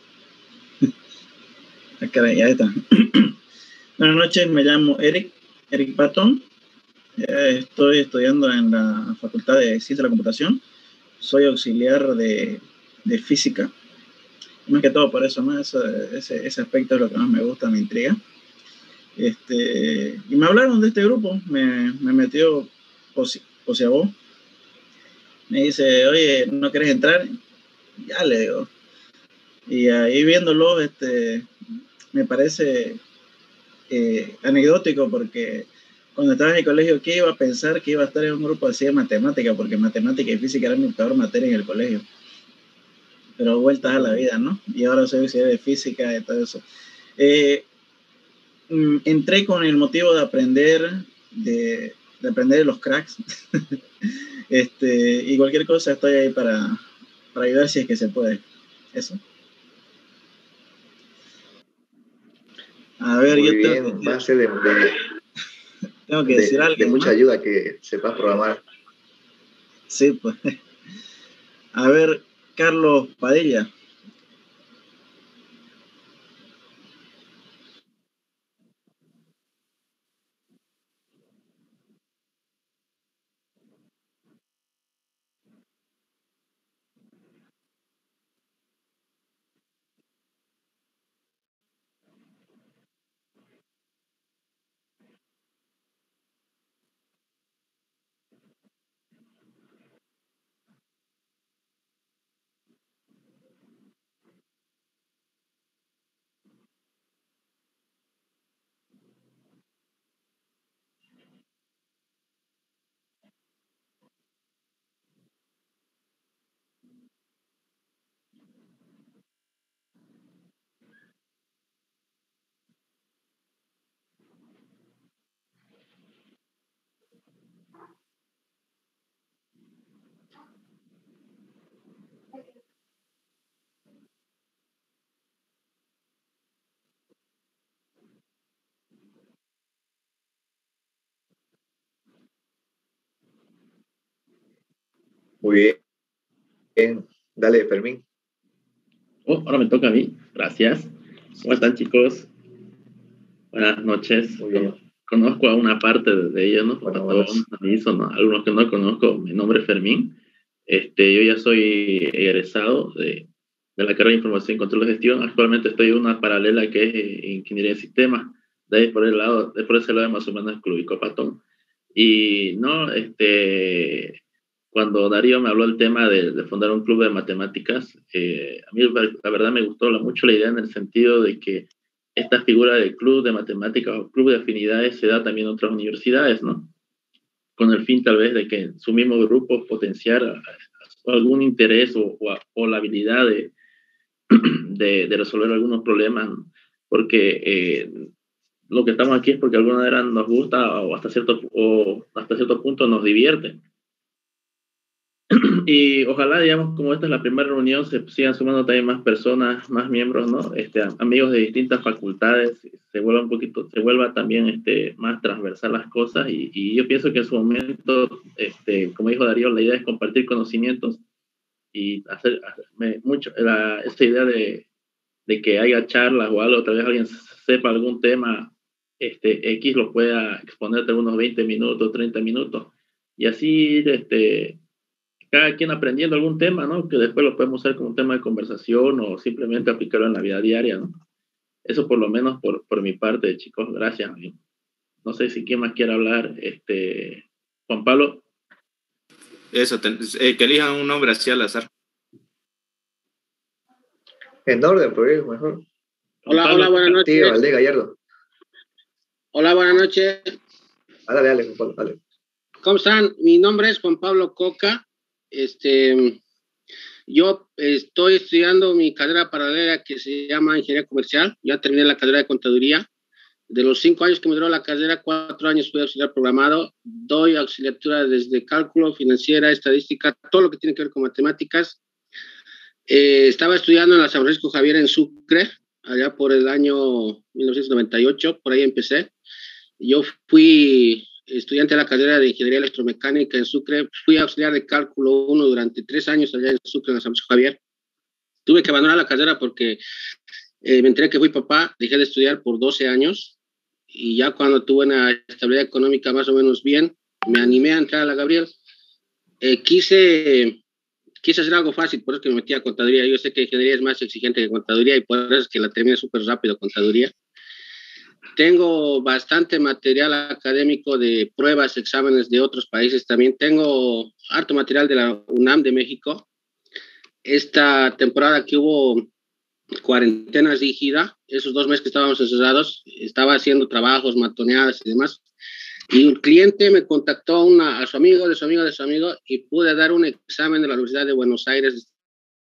Ah, caray, ya está. Buenas noches, me llamo Eric, Eric Patton. Eh, estoy estudiando en la Facultad de Ciencia de la Computación. Soy auxiliar de, de física. Más que todo por eso, ¿no? Eso, ese, ese aspecto es lo que más me gusta, me intriga. Este, y me hablaron de este grupo, me, me metió Ociabó. Me dice, oye, ¿no quieres entrar? Ya le digo. Y ahí viéndolo, este, me parece eh, anecdótico, porque cuando estaba en el colegio, ¿qué iba a pensar que iba a estar en un grupo así de matemática? Porque matemática y física era mi peor materia en el colegio. Pero vueltas a la vida, ¿no? Y ahora soy auxiliar de física y todo eso. Eh, entré con el motivo de aprender de, de aprender de los cracks. este, y cualquier cosa estoy ahí para, para ayudar si es que se puede. Eso. A ver, Muy yo bien, tengo que, va a ser de, de, tengo que de, decir algo. de mucha ¿no? ayuda que sepas programar. Sí, pues. A ver, Carlos Padilla. Muy bien. Bien. Dale, Fermín. Oh, ahora me toca a mí. Gracias. ¿Cómo están, chicos? Buenas noches. Muy bien. Conozco a una parte de ellos, ¿no? Bueno, Cuando buenas. aviso, ¿no? Algunos que no conozco, mi nombre es Fermín. Este, yo ya soy egresado de, de la carrera de Información y Control de Gestión. Actualmente estoy en una paralela que es eh, Ingeniería de Sistemas. De ahí por el lado, de por ese lado más o menos el Club Icopatón. Y no, este, cuando Darío me habló del tema de, de fundar un club de matemáticas, eh, a mí la verdad me gustó mucho la idea en el sentido de que esta figura de club de matemáticas o club de afinidades se da también en otras universidades, ¿no? Con el fin tal vez de que en su mismo grupo potenciar a, a algún interés o, o, a, o la habilidad de, de, de resolver algunos problemas, ¿no? Porque eh, lo que estamos aquí es porque de alguna manera nos gusta o hasta cierto, o hasta cierto punto nos divierte. Y ojalá, digamos, como esta es la primera reunión, se sigan sumando también más personas, más miembros, ¿no? Este, amigos de distintas facultades, se vuelva un poquito, se vuelva también este, más transversal las cosas. Y, y yo pienso que en su momento, este, como dijo Darío, la idea es compartir conocimientos y hacer, hacer mucho, la, esta idea de, de que haya charlas o algo, tal vez alguien sepa algún tema, este, X lo pueda exponerte unos veinte minutos, treinta minutos, y así, este, cada quien aprendiendo algún tema, ¿no? Que después lo podemos usar como un tema de conversación o simplemente aplicarlo en la vida diaria, ¿no? Eso por lo menos por, por mi parte, chicos, gracias. No sé si quién más quiere hablar, este, Juan Pablo. Eso, te, eh, que elijan un nombre así al azar. En orden, por ahí, mejor. Hola, Pablo, hola, buenas noches. Tío, Valdés Gallardo. Hola, buenas noches. Dale, dale, Juan Pablo, dale. ¿Cómo están? Mi nombre es Juan Pablo Coca. Este, yo estoy estudiando mi carrera paralela que se llama Ingeniería Comercial. Ya terminé la carrera de Contaduría. De los cinco años que me duró la carrera, cuatro años fui auxiliar programado. Doy auxiliatura desde cálculo, financiera, estadística, todo lo que tiene que ver con matemáticas. Eh, estaba estudiando en la San Francisco Javier en Sucre, allá por el año mil novecientos noventa y ocho, por ahí empecé. Yo fui estudiante de la carrera de Ingeniería Electromecánica en Sucre, fui auxiliar de cálculo uno durante tres años allá en Sucre, en la San Francisco Javier. Tuve que abandonar la carrera porque eh, me enteré que fui papá, dejé de estudiar por doce años y ya cuando tuve una estabilidad económica más o menos bien, me animé a entrar a la Gabriel. Eh, quise... Quise hacer algo fácil, por eso que me metí a contaduría. Yo sé que ingeniería es más exigente que contaduría y por eso es que la terminé súper rápido contaduría. Tengo bastante material académico de pruebas, exámenes de otros países también. Tengo harto material de la UNAM de México. Esta temporada que hubo cuarentena rígida, esos dos meses que estábamos encerrados, estaba haciendo trabajos, matoneadas y demás. Y un cliente me contactó a, una, a su amigo, de su amigo, de su amigo, y pude dar un examen de la Universidad de Buenos Aires.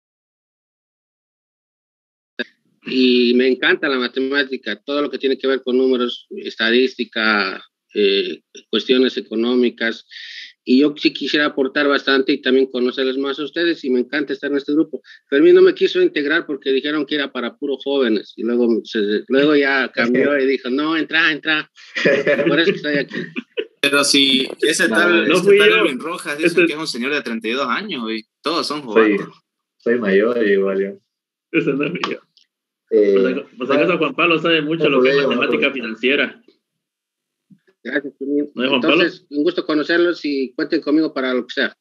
Y me encanta la matemática, todo lo que tiene que ver con números, estadística, eh, cuestiones económicas. Y yo sí quisiera aportar bastante y también conocerles más a ustedes, y me encanta estar en este grupo. Fermín no me quiso integrar porque dijeron que era para puros jóvenes, y luego, se, luego ya cambió y dijo, no, entra, entra. Por eso estoy aquí. Pero si ese tal, no este tal yo. Elvin Rojas dicen este... que es un señor de treinta y dos años y todos son jóvenes. Soy, soy mayor igual yo. Ese no es mío. Eh, por si acaso Juan Pablo sabe mucho no lo que es matemática no financiera. Gracias, Fermín. ¿No es Juan Entonces, Pablo? un gusto conocerlos y cuenten conmigo para lo que sea.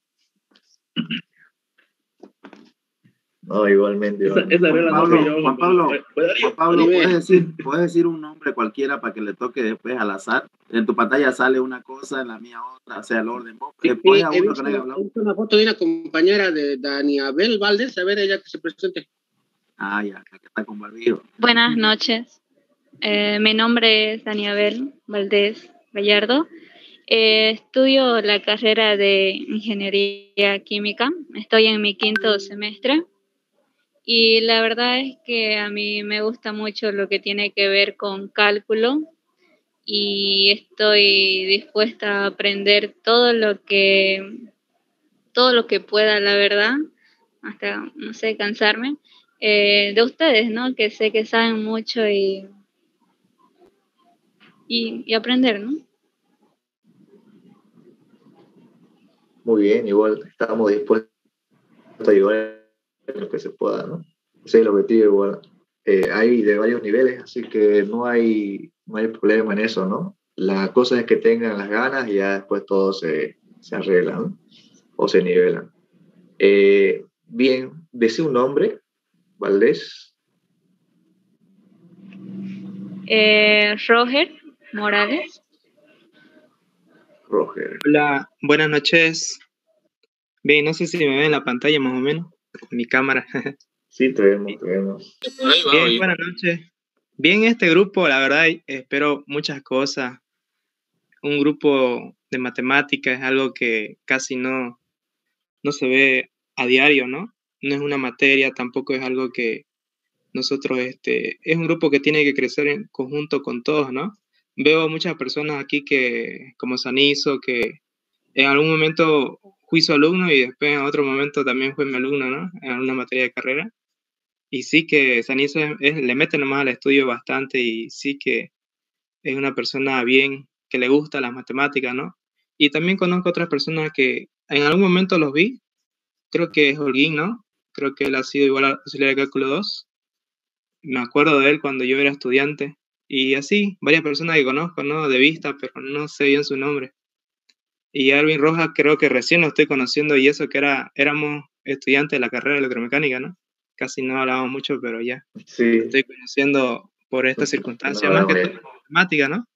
No, igualmente. Esa, esa Juan, regla Pablo, no yo, Juan Pablo, Juan Pablo, ¿puedes decir, puedes decir un nombre cualquiera para que le toque después al azar. En tu pantalla sale una cosa, en la mía otra, o sea, el orden. Sí, sí, he visto una, una foto de una compañera de Dani Abel Valdés, a ver ella que se presente. Ah, ya, que está con barbijo. Buenas noches. Eh, mi nombre es Dani Abel Valdés Gallardo. Eh, estudio la carrera de Ingeniería Química. Estoy en mi quinto semestre. Y la verdad es que a mí me gusta mucho lo que tiene que ver con cálculo y estoy dispuesta a aprender todo lo que todo lo que pueda, la verdad, hasta, no sé, cansarme, eh, de ustedes, ¿no? Que sé que saben mucho y, y, y aprender, ¿no? Muy bien, igual estamos dispuestos a ayudar en lo que se pueda, ¿no? Ese es el objetivo igual. Eh, hay de varios niveles, así que no hay, no hay problema en eso, ¿no? La cosa es que tengan las ganas y ya después todo se, se arregla, ¿no? O se nivelan. Eh, bien, decía un nombre, Valdés. Eh, Roger Morales. Roger. Hola, buenas noches. Bien, no sé si me ven en la pantalla más o menos, mi cámara. Sí, te vemos, te vemos. Ahí va, Bien, ahí. buenas noches. Bien, este grupo, la verdad, espero muchas cosas. Un grupo de matemáticas es algo que casi no, no se ve a diario, ¿no? No es una materia, tampoco es algo que nosotros, este, es un grupo que tiene que crecer en conjunto con todos, ¿no? Veo muchas personas aquí que, como Sanizo, que en algún momento fui su alumno y después en otro momento también fue mi alumno, ¿no? En una materia de carrera. Y sí que Sanizo es- es- le mete nomás al estudio bastante y sí que es una persona bien, que le gusta las matemáticas, ¿no? Y también conozco otras personas que en algún momento los vi, creo que es Holguín, ¿no? Creo que él ha sido igual a auxiliar de cálculo dos. Me acuerdo de él cuando yo era estudiante. Y así, varias personas que conozco, ¿no? De vista, pero no sé bien su nombre. Y Alvin Rojas creo que recién lo estoy conociendo y eso que era, éramos estudiantes de la carrera de electromecánica, ¿no? Casi no hablábamos mucho, pero ya Sí. lo estoy conociendo por esta circunstancia, No, más que no, todo matemática, ¿no?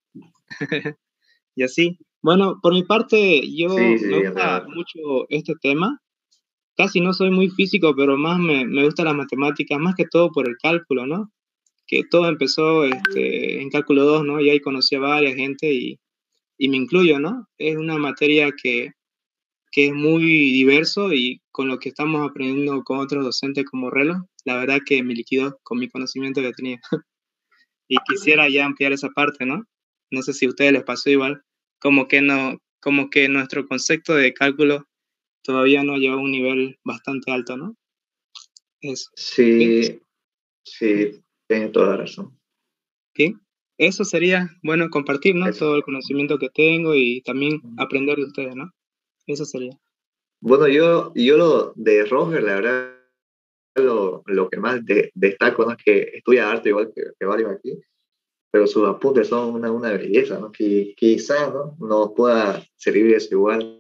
Y así. Bueno, por mi parte, yo sí, sí, me gusta no. mucho este tema. Casi no soy muy físico, pero más me, me gusta la matemática, más que todo por el cálculo, ¿no? Que todo empezó este, en cálculo dos, ¿no? Y ahí conocí a varias gente y, y me incluyo, ¿no? Es una materia que, que es muy diverso y con lo que estamos aprendiendo con otros docentes como Relo, la verdad que me liquidó con mi conocimiento que tenía. Y quisiera ya ampliar esa parte, ¿no? No sé si a ustedes les pasó igual, como que no, como que nuestro concepto de cálculo todavía no llegó a un nivel bastante alto, ¿no? Eso. ¿Sí? Sí, sí, tienes toda la razón. ¿Sí? Eso sería, bueno, compartir, ¿no? Eso. Todo el conocimiento que tengo y también aprender de ustedes, ¿no? Eso sería. Bueno, yo, yo lo de Roger, la verdad, lo, lo que más de, destaco, ¿no? Es que estudia arte igual que, que varios aquí, pero sus apuntes son una, una belleza, ¿no? Que quizás, ¿no? Nos pueda servir eso igual.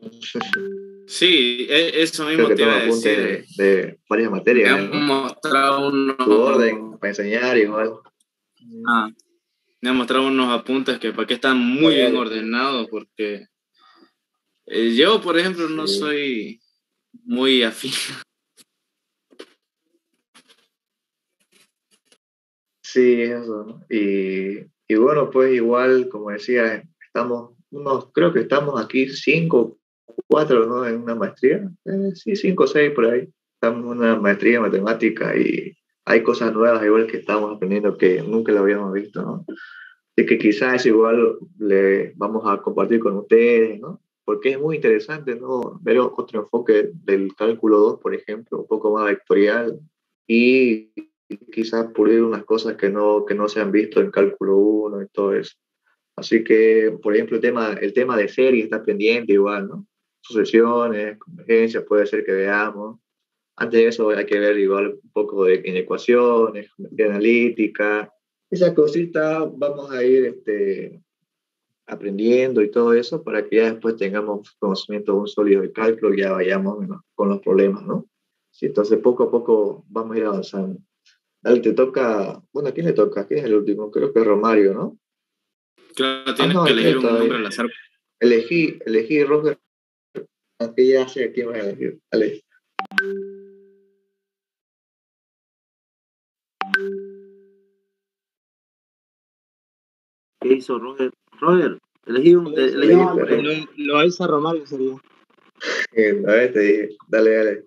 Sí, e- eso Creo mismo que te iba toma a decir. apuntes de, de varias Me materias, han ¿no? mostrado unos, Su orden para enseñar igual. ah, me han mostrado unos apuntes que para que están muy bien ordenados, porque eh, yo, por ejemplo, no Sí. soy muy afín. Sí, eso, ¿no? Y, y bueno, pues igual, como decía, estamos, unos, creo que estamos aquí cinco, cuatro, ¿no? En una maestría. Eh, sí, cinco o seis por ahí. Estamos en una maestría en matemática y hay cosas nuevas igual que estamos aprendiendo que nunca lo habíamos visto, ¿no? Así que quizás igual le vamos a compartir con ustedes, ¿no? Porque es muy interesante, ¿no? Ver otro enfoque del cálculo dos, por ejemplo, un poco más vectorial y quizás pulir unas cosas que no, que no se han visto en cálculo uno y todo eso. Así que, por ejemplo, el tema, el tema de series está pendiente igual, ¿no? Sucesiones, convergencias, puede ser que veamos. Antes de eso hay que ver igual un poco de inecuaciones, geometría analítica. Esa cosita vamos a ir este, aprendiendo y todo eso para que ya después tengamos conocimiento de un sólido de cálculo y ya vayamos ¿no? con los problemas, ¿no? Sí, entonces poco a poco vamos a ir avanzando. Dale, te toca, bueno, ¿a quién le toca? ¿Quién es el último? Creo que es Romario, ¿no? Claro, Ah, tienes no, que hay elegir tres un nombre todavía. al azar. Elegí, elegí Roger, aunque ya sé a quién vas a elegir. Dale. ¿Qué hizo Roger? Roger, elegí un, elegí un nombre. Lo, lo hizo Romario sería. Eh, a ver, te dije, dale, dale.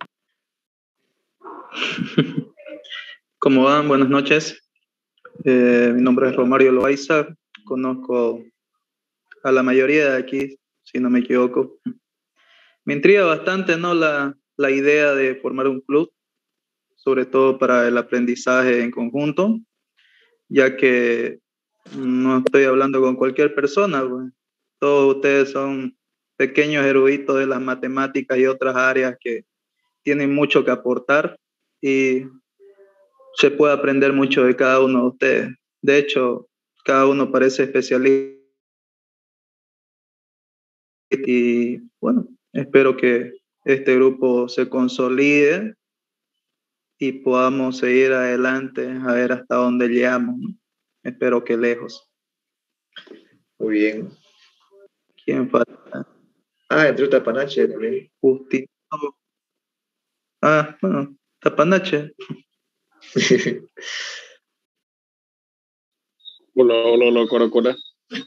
¿Cómo van? Buenas noches. Eh, mi nombre es Romario Loaiza. Conozco a la mayoría de aquí, si no me equivoco. Me intriga bastante, ¿no? La, la idea de formar un club, sobre todo para el aprendizaje en conjunto, ya que no estoy hablando con cualquier persona, pues. Todos ustedes son pequeños eruditos de las matemáticas y otras áreas que tienen mucho que aportar y se puede aprender mucho de cada uno de ustedes. De hecho, cada uno parece especialista y bueno, espero que este grupo se consolide y podamos seguir adelante a ver hasta dónde llegamos, ¿no? Espero que lejos. Muy bien. ¿Quién falta? Ah, entró Tapanache también. Justito. Ah, bueno, Tapanache. Hola, hola, hola, Cora, Cora.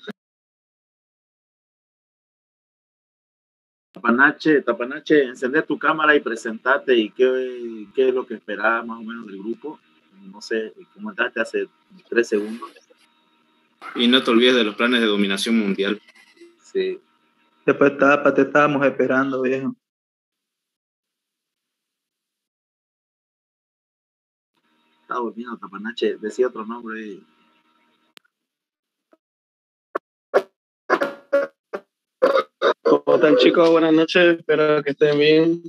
Tapanache, Tapanache, encender tu cámara y presentate y qué, qué es lo que esperabas más o menos del grupo. No sé, comentaste hace tres segundos. Y no te olvides de los planes de dominación mundial. Sí. Después Tapa, te estábamos esperando, viejo. Estaba durmiendo Tapanache, decía otro nombre. ¿Cómo están, chicos? Buenas noches, espero que estén bien.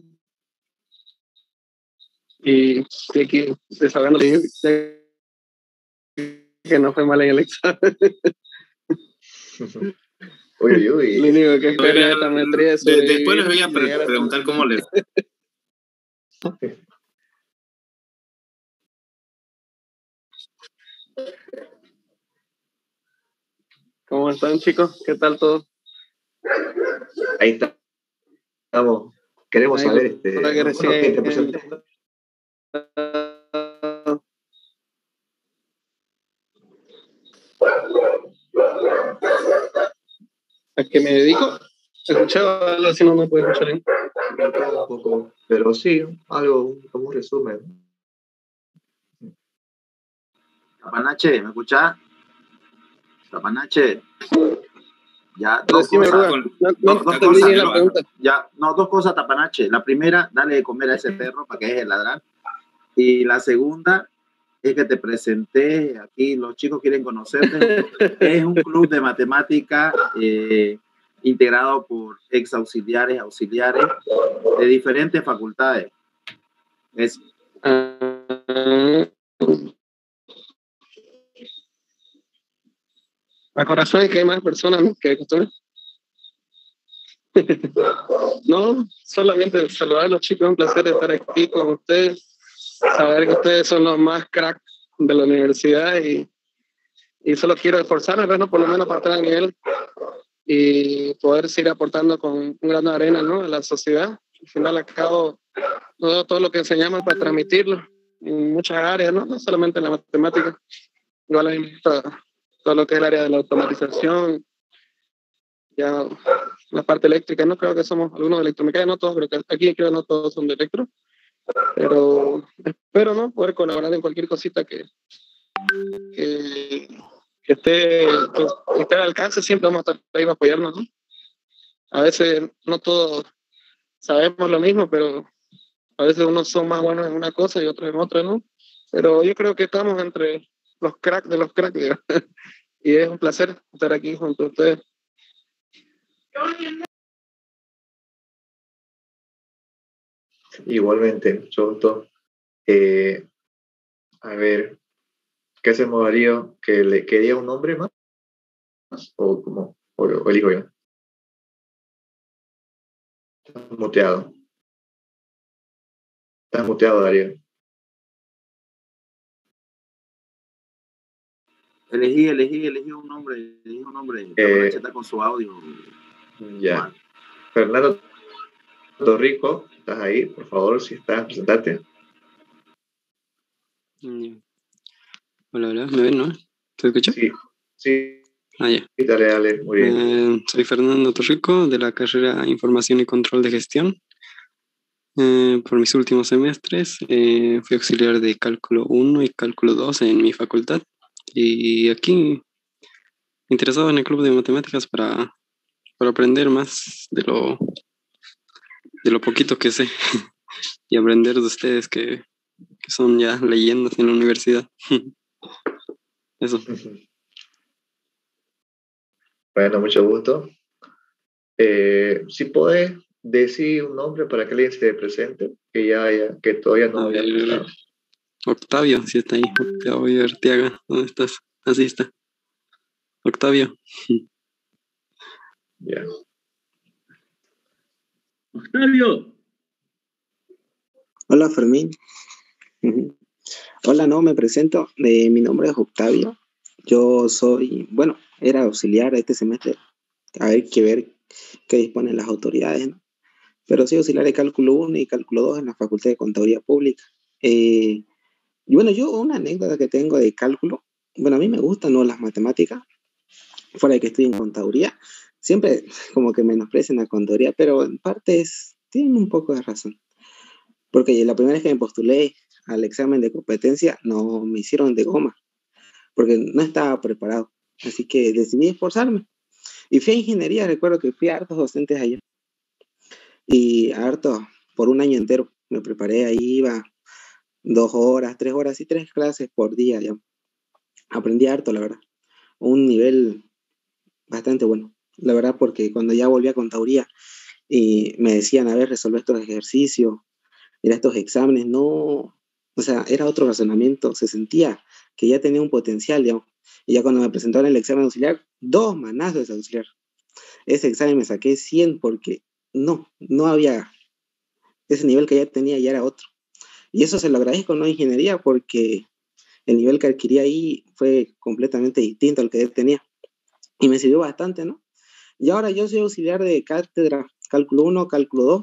Y estoy aquí desahogando que no fue mal en el examen. Uy, uy, uy. Lo único que espero es esta maestría es de, Después les voy a pre preguntar cómo les... ¿Cómo están, chicos? ¿Qué tal todo? Ahí está. Estamos. Queremos Ahí, saber este. que Bueno, recién, ¿qué te presentaste? ¿A qué me dedico? ¿Escuchaba algo así? No me puedo escuchar bien. Un poco, pero sí, algo como un resumen. Tapanache, ¿me escuchás? Tapanache. Ya, dos Decime, cosas. Ruga, no, no, Dos, dos no cosas. la pregunta. Ya, no, dos cosas, Tapanache. La primera, dale de comer a ese perro para que deje de ladrar. Y la segunda es que te presenté aquí, los chicos quieren conocerte. Es un club de matemática eh, integrado por ex auxiliares, auxiliares de diferentes facultades. Es, Uh, a corazón es que hay más personas, ¿no?, que costumbres. No, solamente saludar a los chicos, es un placer estar aquí con ustedes, saber que ustedes son los más cracks de la universidad y, y solo quiero esforzarme, ¿no?, por lo menos para estar al nivel y poder seguir aportando con un grano de arena, ¿no?, a la sociedad. Al final, al cabo, todo, todo lo que enseñamos para transmitirlo en muchas áreas, ¿no?, no solamente en la matemática, igual a mí me gusta todo lo que es el área de la automatización, ya la parte eléctrica, no creo que somos algunos de electromecánica, no todos, creo que aquí creo que no todos son de electro, pero espero, ¿no?, poder colaborar en cualquier cosita que, que, que esté, pues, que esté al alcance. Siempre vamos a estar ahí para apoyarnos, ¿no? A veces no todos sabemos lo mismo, pero a veces unos son más buenos en una cosa y otros en otra, ¿no? Pero yo creo que estamos entre los cracks de los cracks, digamos. Y es un placer estar aquí junto a ustedes. Igualmente, Choto. Eh, a ver, ¿qué hacemos, Darío? ¿Que le quería un nombre más? ¿O como o, o elijo yo? Estás muteado. Estás muteado, Darío. elegí, elegí, elegí un nombre, elegí un nombre. Eh, está con su audio. Ya. Mal. Fernando Torrico, ¿estás ahí? Por favor, si estás, presentate. Hola, hola, ¿me ven, no? ¿Te escuchas? Sí, sí. Ah, ya. Sí, dale, dale, muy bien. Eh, soy Fernando Torrico, de la carrera Información y Control de Gestión. Eh, por mis últimos semestres eh, fui auxiliar de Cálculo uno y Cálculo dos en mi facultad. Y aquí, interesado en el club de matemáticas para, para aprender más de lo, de lo poquito que sé y aprender de ustedes que, que son ya leyendas en la universidad. Eso. Bueno, mucho gusto. Eh, si podés decir un nombre para que alguien se presente, que ya haya, que todavía no A haya ver, pasado. Octavio, si está ahí. Octavio Arteaga, ¿dónde estás? Así está. Octavio. Ya. Octavio. Hola, Fermín. Uh-huh. Hola, no, me presento. Eh, mi nombre es Octavio. Yo soy, bueno, era auxiliar este semestre. Hay que ver qué disponen las autoridades, ¿no? Pero soy auxiliar de cálculo uno y cálculo dos en la Facultad de Contaduría Pública. Eh, y bueno, yo una anécdota que tengo de cálculo, bueno, a mí me gustan, ¿no?, las matemáticas, fuera de que estoy en contaduría, siempre como que menosprecian la contaduría, pero en parte es, tienen un poco de razón. Porque la primera vez que me postulé al examen de competencia, no me hicieron de goma, porque no estaba preparado. Así que decidí esforzarme. Y fui a ingeniería, recuerdo que fui a hartos docentes allá. Y a hartos, por un año entero, me preparé, ahí iba dos horas, tres horas y tres clases por día. Ya. Aprendí harto, la verdad. Un nivel bastante bueno. La verdad, porque cuando ya volví a contaduría y me decían, a ver, resolver estos ejercicios, mira estos exámenes, no, o sea, era otro razonamiento, se sentía que ya tenía un potencial, digamos. Y ya cuando me presentaron el examen auxiliar, dos manazos de auxiliar. Ese examen me saqué cien porque no, no había, ese nivel que ya tenía ya era otro. Y eso se lo agradezco, ¿no?, a ingeniería, porque el nivel que adquirí ahí fue completamente distinto al que él tenía. Y me sirvió bastante, ¿no? Y ahora yo soy auxiliar de cátedra, cálculo uno, cálculo dos,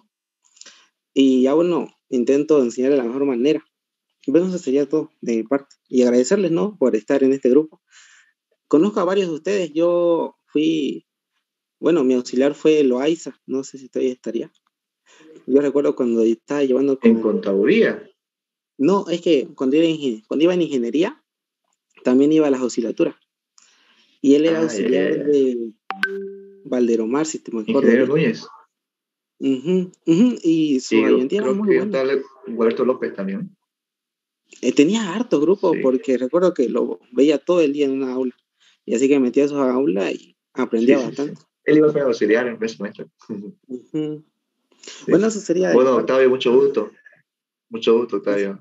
y ya bueno, intento enseñar de la mejor manera. Bueno, eso sería todo de mi parte. Y agradecerles, ¿no?, por estar en este grupo. Conozco a varios de ustedes. Yo fui, bueno, mi auxiliar fue Loaiza. No sé si todavía estaría. Yo recuerdo cuando estaba llevando... Con... ¿En contaduría? No, es que cuando iba, en, cuando iba en ingeniería, también iba a las auxiliaturas. Y él era ah, auxiliar yeah, yeah. de Valderomar, si te me acuerdo. Ingeniero Núñez. Uh-huh, uh-huh. Y su sí, ayudantía era muy buena. Huerto López también. Eh, tenía harto grupo, sí. Porque recuerdo que lo veía todo el día en una aula. Y así que metía a su aula y aprendía sí, bastante. Sí, sí. Él iba a auxiliar en ese semestre. Uh-huh. Sí. Bueno, eso sería... Bueno, Octavio, mucho gusto. Mucho gusto, Octavio.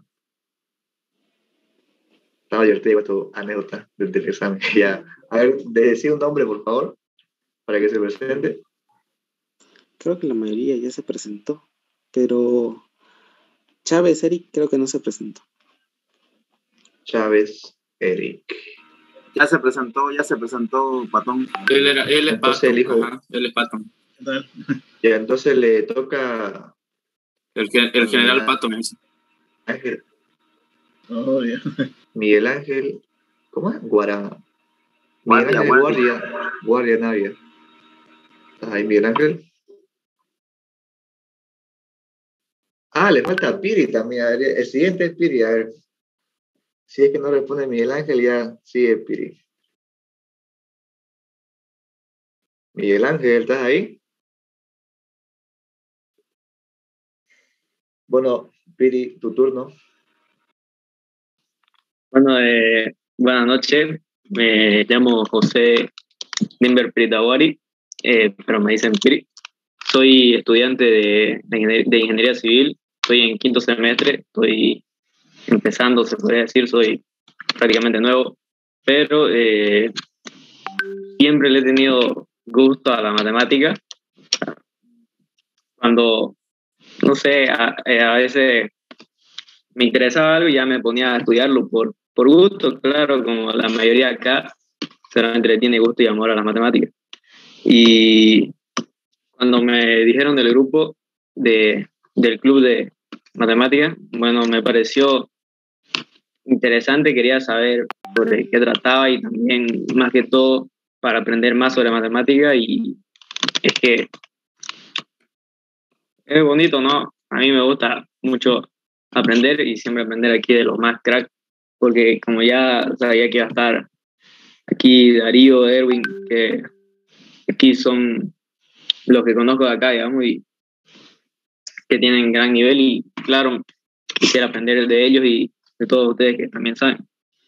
Estaba divertido tu anécdota del, del examen. Ya. A ver, decir un nombre, por favor, para que se presente. Creo que la mayoría ya se presentó, pero Chávez Eric creo que no se presentó. Chávez Eric. Ya se presentó, ya se presentó Patón. Él, era, él es entonces Patón. El hijo, ajá, él es Patón. Ya, entonces le toca... El, el general a, Patón. Ángel. Oh, yeah. Miguel Ángel... ¿Cómo es? Guara... Miguel Ángel Guardia. Guardia, Guardia Navia. Ahí, Miguel Ángel. Ah, le falta Piri también. A ver, el siguiente es Piri. A ver. Si es que no responde Miguel Ángel, ya sigue Piri. Miguel Ángel, ¿estás ahí? Bueno, Piri, tu turno. Bueno, eh, buenas noches. Me llamo José Nimber Piritawari, eh, pero me dicen Piri. Soy estudiante de, de, ingeniería, de ingeniería civil. Estoy en quinto semestre. Estoy empezando, se podría decir. Soy prácticamente nuevo. Pero eh, siempre le he tenido gusto a la matemática. Cuando, no sé, a, a veces me interesaba algo y ya me ponía a estudiarlo por, por gusto, claro, como la mayoría acá solamente le tiene gusto y amor a las matemáticas. Y cuando me dijeron del grupo de, del club de matemáticas, bueno, me pareció interesante, quería saber sobre qué trataba y también, más que todo, para aprender más sobre matemática. Y es que es bonito, ¿no? A mí me gusta mucho aprender y siempre aprender aquí de los más crack, porque como ya sabía que iba a estar aquí Darío, Erwin, que aquí son los que conozco de acá, digamos, y que tienen gran nivel, y claro, quisiera aprender de ellos y de todos ustedes que también saben.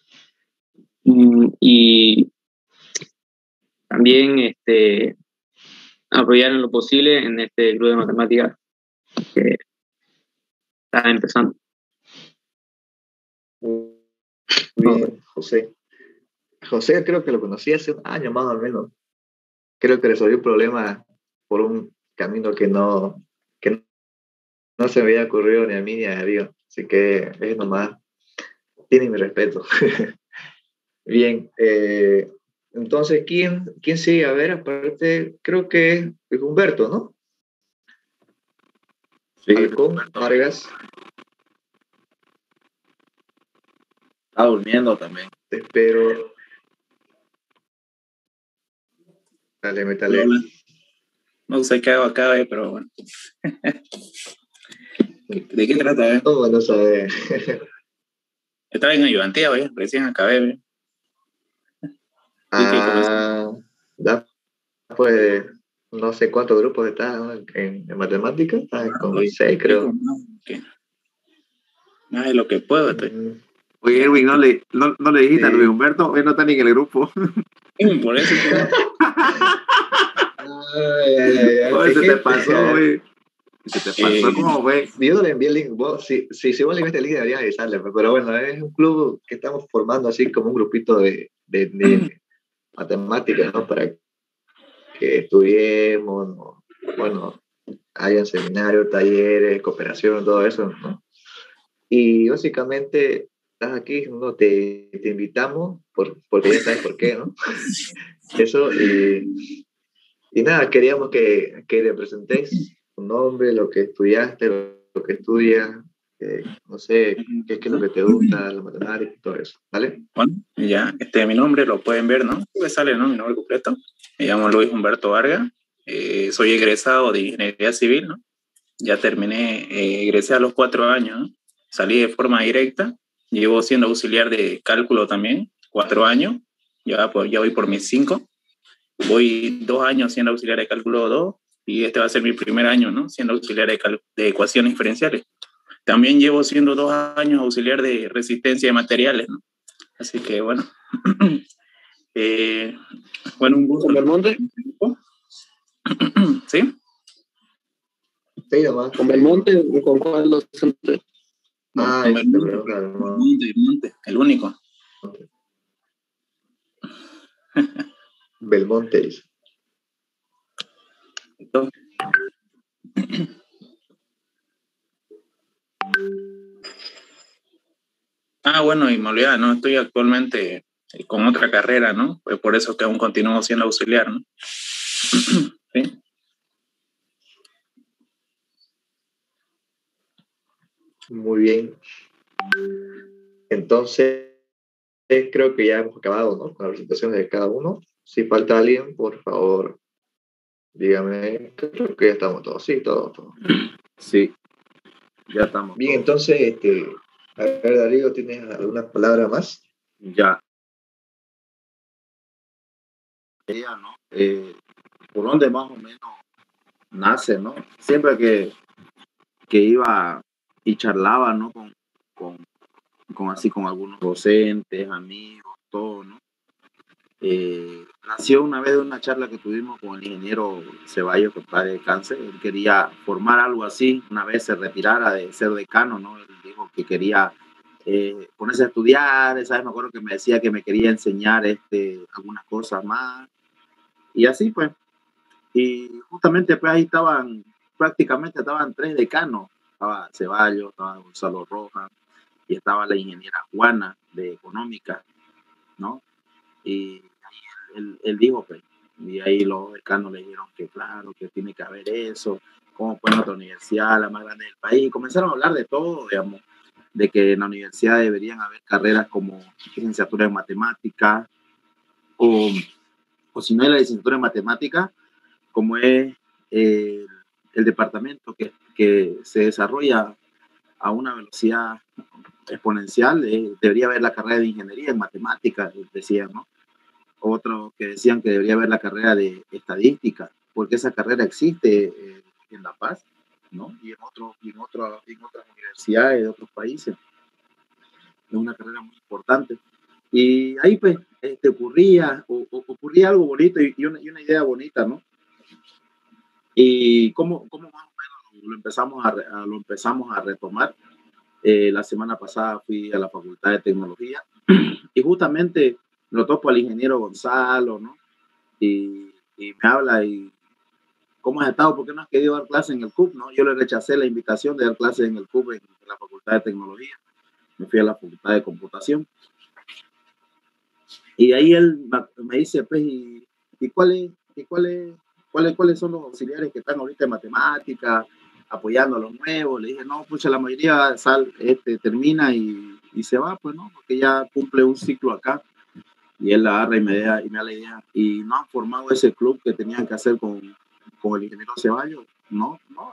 Y también este, apoyar en lo posible en este club de matemáticas que está empezando. Bien, José. José creo que lo conocí hace un año más o menos. Creo que resolvió un problema por un camino que no, que no se me había ocurrido ni a mí ni a Darío, así que es nomás, tiene mi respeto. Bien, eh, entonces, ¿quién, ¿quién sigue? A ver, aparte, creo que es Humberto, ¿no? Sí, Halcón, Humberto. Vargas. Está durmiendo también. Te espero. Dale, métale. Hola. No sé qué hago acá, eh, pero bueno. ¿De qué trata? Eh? ¿Cómo no sabes? Estaba en ayudantía, ¿eh? Recién acabé. ¿eh? Ah, da, pues, no sé cuántos grupos estás, ¿no? en, en matemáticas. Estás Ah, como oye, seis, creo. no, ¿qué? Nada de lo que puedo. Estoy. Mm, Oye, Erwin, no le, no, no le dijiste sí. a Luis Humberto, él no está ni en el grupo. Por eso. Ay, ay, ay, ay. Oye, Es se que- te pasó, güey. Se te pasó, Eh, ¿cómo fue? Yo no le envié el link. Vos, si, si, si vos le enviaste el link, deberías avisarle. pues, Pero bueno, es un club que estamos formando así como un grupito de, de, de matemáticas, ¿no? Para que estudiemos, ¿no? Bueno, hayan seminarios, talleres, cooperación, todo eso, ¿no? Y básicamente estás aquí, ¿no? Te, te invitamos por, porque ya sabes por qué, ¿no? Eso, y, y nada, queríamos que, que le presentéis tu nombre, lo que estudiaste, lo, lo que estudias, eh, no sé, qué es, qué es lo que te gusta, la matemática y todo eso, ¿vale? Bueno, ya, este mi nombre lo pueden ver, ¿no? Pues sale, ¿no? Mi nombre completo. Me llamo Luis Humberto Vargas. Eh, soy egresado de Ingeniería Civil, ¿no? Ya terminé, eh, egresé a los cuatro años, ¿no? Salí de forma directa. Llevo siendo auxiliar de cálculo también, cuatro años. Ya, pues, ya voy por mis cinco. Voy dos años siendo auxiliar de cálculo dos y este va a ser mi primer año, ¿no? Siendo auxiliar de, cal- de ecuaciones diferenciales. También llevo siendo dos años auxiliar de resistencia de materiales, ¿no? Así que, bueno. eh, bueno, un gusto. ¿Con Belmonte? ¿Sí? Sí, nomás. ¿Con Belmonte o con cuál docente? No, Ah, con te Belmonte, pregunto, hermano. Belmonte, Belmonte, el único. Belmonte dice. Ah, bueno, y me olvidaba, ¿no? Estoy actualmente eh, con otra carrera, ¿no? Pues por eso que aún continúo siendo auxiliar, ¿no? ¿Sí? Muy bien. Entonces, creo que ya hemos acabado, ¿no? Con la presentación de cada uno. Si falta alguien, por favor, dígame. Creo que ya estamos todos. Sí, todos, todos. Sí, ya estamos. Bien, todos. entonces, este, a ver, Darío, ¿tienes alguna palabra más? Ya. Ella, ¿no? Eh, ¿por dónde más o menos nace, ¿no? Siempre que, que iba y charlaba, ¿no? Con, con, con así con algunos docentes, amigos, todo, ¿no? Eh, nació una vez de una charla que tuvimos con el ingeniero Ceballos, que padre de cáncer. Él quería formar algo así, una vez se retirara de ser decano, ¿no? Él dijo que quería eh, ponerse a estudiar, ¿sabes? Me acuerdo que me decía que me quería enseñar este, algunas cosas más, y así pues. Y justamente pues ahí estaban, prácticamente estaban tres decanos. Estaba Ceballos, estaba Gonzalo Rojas y estaba la ingeniera Juana de Económica, ¿no? Y ahí él, él, él dijo, pues, y ahí los decanos le dijeron que claro, que tiene que haber eso, cómo fue nuestra universidad, la más grande del país. Y comenzaron a hablar de todo, digamos, de que en la universidad deberían haber carreras como licenciatura en matemáticas, o, o si no hay la licenciatura en matemáticas, como es eh, el departamento que, que se desarrolla a una velocidad exponencial, eh, debería haber la carrera de ingeniería en matemáticas, decían, ¿no? Otros que decían que debería haber la carrera de estadística, porque esa carrera existe eh, en La Paz, ¿no? Y en, otro, y en, otro, en otras universidades de otros países. Es una carrera muy importante. Y ahí pues este, ocurría, o, o, ocurría algo bonito y, y, una, y una idea bonita, ¿no? Y cómo, cómo más o menos lo empezamos a, a, lo empezamos a retomar. Eh, la semana pasada fui a la Facultad de Tecnología y justamente lo topo al ingeniero Gonzalo, ¿no? Y, y me habla y, ¿cómo has estado? ¿Por qué no has querido dar clase en el C U P? ¿No? Yo le rechacé la invitación de dar clases en el C U P en, en la Facultad de Tecnología. Me fui a la Facultad de Computación. Y ahí él me dice, pues, ¿y, y, cuál es, y cuál es, cuál es, cuáles son los auxiliares que están ahorita en matemática, apoyando a los nuevos? Le dije, no, pues la mayoría sal, este, termina y, y se va, pues, ¿no? Porque ya cumple un ciclo acá. Y él la agarra y me da, y me da la idea. Y no han formado ese club que tenían que hacer con, con el ingeniero Ceballos. No, no.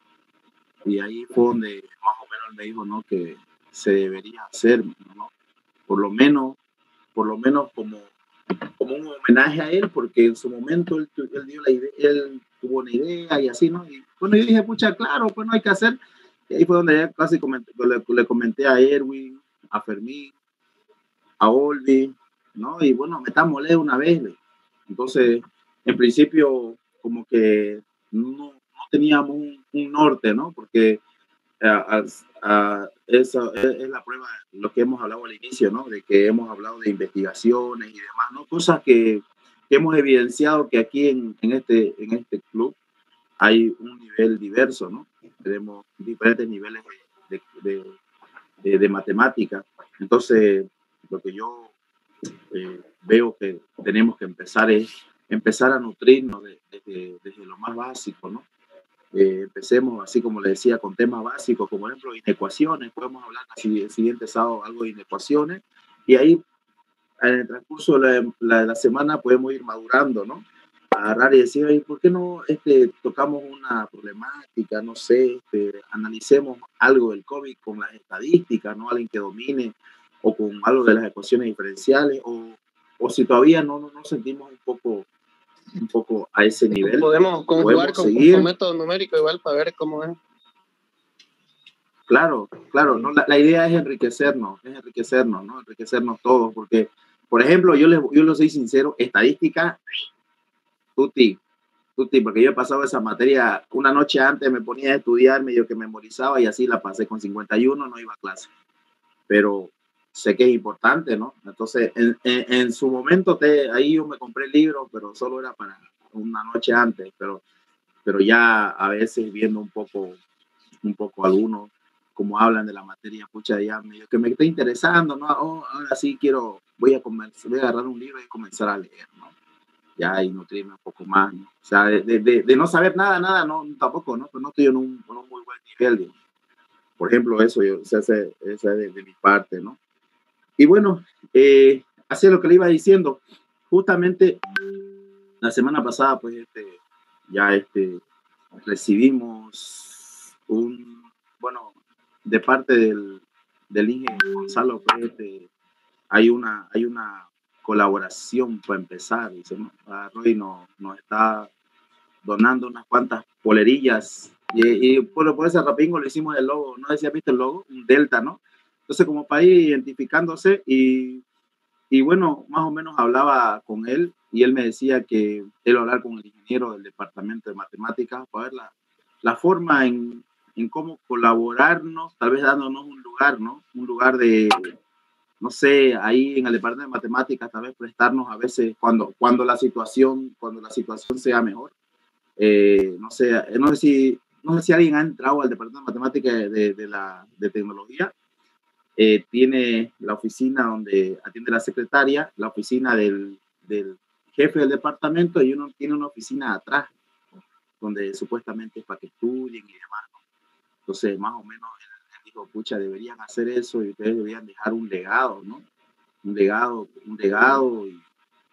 Y ahí fue donde más o menos él me dijo, ¿no? Que se debería hacer, ¿no? Por lo menos, por lo menos como, como un homenaje a él, porque en su momento él, él, dio la idea, él tuvo una idea y así, ¿no? Y bueno, yo dije, pucha, claro, pues no hay que hacer. Y ahí fue donde ya casi comenté, le, le comenté a Erwin, a Fermín, a Olvi, ¿no? Y bueno, metámosle una vez. Entonces, en principio, como que no, no teníamos un, un norte, ¿no? Porque a, a, eso es, es la prueba, lo que hemos hablado al inicio, ¿no? De que hemos hablado de investigaciones y demás, ¿no? Cosas que, que hemos evidenciado que aquí en, en, este, en este club hay un nivel diverso, ¿no? Tenemos diferentes niveles de, de, de, de matemática. Entonces, lo que yo eh, veo que tenemos que empezar es empezar a nutrirnos desde de, de, de lo más básico, ¿no? Eh, empecemos, así como le decía, con temas básicos, como por ejemplo inecuaciones. Podemos hablar así, el siguiente sábado algo de inecuaciones, y ahí en el transcurso de la, la, la semana podemos ir madurando, ¿no? Agarrar y decir, ¿y por qué no este, tocamos una problemática? No sé, este, analicemos algo del COVID con las estadísticas, ¿no? Alguien que domine, o con algo de las ecuaciones diferenciales, o, o si todavía no nos no sentimos un poco, un poco a ese nivel. Podemos conjugar con, seguir. con método numérico igual para ver cómo es. Claro, claro, ¿no? la, la idea es enriquecernos, es enriquecernos, ¿no? Enriquecernos todos, porque, por ejemplo, yo les, yo les soy sincero, estadística, tuti, tuti, porque yo he pasado esa materia, una noche antes me ponía a estudiar, medio que memorizaba y así la pasé con cincuenta y uno, no iba a clase, pero sé que es importante, ¿no? Entonces, en, en, en su momento, te, ahí yo me compré el libro, pero solo era para una noche antes, pero, pero ya a veces viendo un poco, un poco algunos, como hablan de la materia, pucha, ya medio que me está interesando, ¿no? Oh, ahora sí quiero, voy a, comenzar, voy a agarrar un libro y comenzar a leer, ¿no? Ya, y nutrirme un poco más, ¿no? O sea, de, de, de no saber nada, nada, no, tampoco, ¿no? Pero no estoy en un, en un muy buen nivel, ¿no? Por ejemplo, eso, yo, o sea, esa es de, de mi parte, ¿no? Y bueno, eh, así es lo que le iba diciendo. Justamente la semana pasada, pues, este, ya este, recibimos un, bueno, de parte del, del ingeniero Gonzalo, pues, este, hay una, hay una colaboración para empezar. Dice, ¿no? Roy nos, nos está donando unas cuantas polerillas y, y por, por ese rapingo le hicimos el logo. No sé si has visto el logo, un delta, ¿no? Entonces, como para ir identificándose y, y bueno, más o menos hablaba con él y él me decía que él iba a hablar con el ingeniero del departamento de matemáticas para ver la, la forma en, en cómo colaborarnos, tal vez dándonos un lugar, ¿no? Un lugar de, no sé, ahí en el departamento de matemáticas, tal vez prestarnos a veces cuando, cuando, la, situación, cuando la situación sea mejor. Eh, no sé, no sé si, no sé si alguien ha entrado al departamento de matemáticas de, de, de, la, de tecnología. Eh, tiene la oficina donde atiende la secretaria, la oficina del, del jefe del departamento, y uno tiene una oficina atrás, donde supuestamente es para que estudien y demás, ¿no? Entonces, más o menos, él, él dijo, pucha, deberían hacer eso y ustedes deberían dejar un legado, ¿no? Un legado, un legado, y,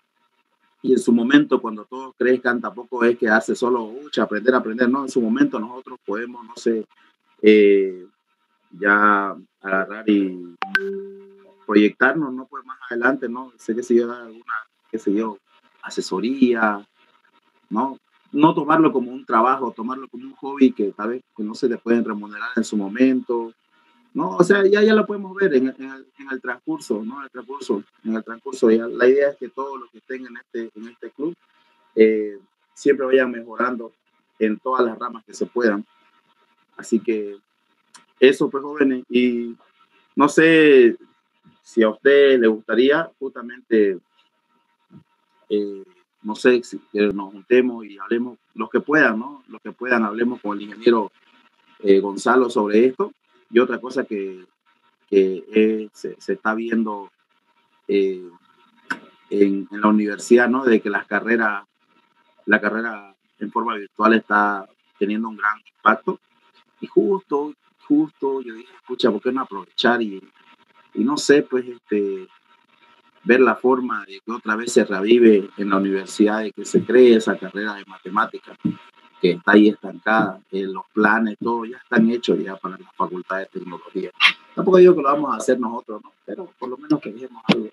y en su momento, cuando todos crezcan, tampoco es que hace solo, pucha, aprender a aprender, ¿no? En su momento nosotros podemos, no sé, eh, ya agarrar y proyectarnos, ¿no? Pues más adelante, ¿no? Sé que si yo da alguna, qué sé yo, asesoría, ¿no? No tomarlo como un trabajo, tomarlo como un hobby que tal vez que no se le pueden remunerar en su momento, ¿no? O sea, ya, ya lo podemos ver en, en, el, en el transcurso, ¿no? En el transcurso, en el transcurso. Ya, la idea es que todos los que estén en este, en este club eh, siempre vayan mejorando en todas las ramas que se puedan. Así que eso, pues, jóvenes, y no sé si a usted le gustaría justamente eh, no sé, si que nos juntemos y hablemos, los que puedan, ¿no? Los que puedan, hablemos con el ingeniero eh, Gonzalo sobre esto. Y otra cosa que, que eh, se, se está viendo eh, en, en la universidad, ¿no? De que las carreras, la carrera en forma virtual está teniendo un gran impacto. Y justo, justo, yo dije, escucha, ¿por qué no aprovechar? Y, y no sé, pues, este, ver la forma de que otra vez se revive en la universidad, de que se cree esa carrera de matemáticas, que está ahí estancada, que los planes, todo ya están hechos ya para la facultad de tecnología. Tampoco digo que lo vamos a hacer nosotros, ¿no? Pero por lo menos que dejemos algo.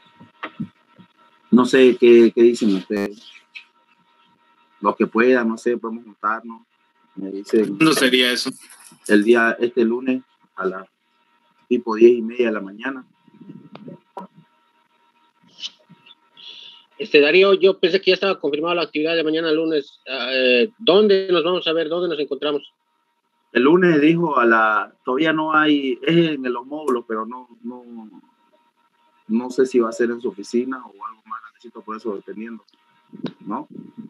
No sé qué, qué dicen ustedes. Los que puedan, no sé, podemos juntarnos. Me dicen. ¿Cuándo sería eso? El día, este lunes, a las tipo diez y media de la mañana. Este, Darío, yo pensé que ya estaba confirmada la actividad de mañana lunes. Eh, ¿Dónde nos vamos a ver? ¿Dónde nos encontramos? El lunes dijo a la, todavía no hay, es en los módulos, pero no, no, no sé si va a ser en su oficina o algo más, necesito por eso dependiendo, ¿no?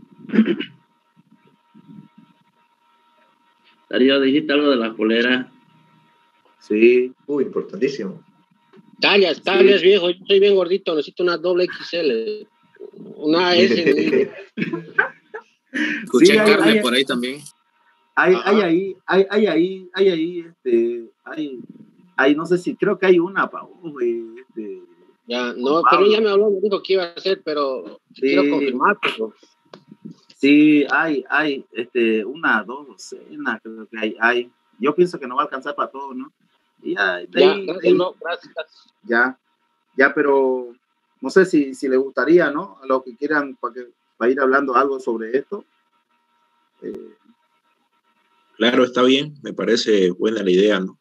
Darío, dijiste algo de las poleras. Sí. Uy, importantísimo. Tallas, tallas, sí. Viejo, yo soy bien gordito, necesito una doble X L, una S. Escuché sí, hay, carne hay, por ahí también. Hay, hay ahí, hay, hay ahí, hay ahí, este, hay, hay, no sé si, creo que hay una, Pau, este, ya, no, pero ella me habló, me dijo que iba a hacer, pero sí, quiero confirmar, pero... Sí, hay, hay, este, una, dos docenas, creo que hay, hay. Yo pienso que no va a alcanzar para todos, ¿no? Y ya, de ya, ahí, gracias, de ahí, no, gracias. Ya, ya, pero no sé si, si les gustaría, ¿no? A los que quieran, para, que, para ir hablando algo sobre esto. Eh, Claro, está bien, me parece buena la idea, ¿no?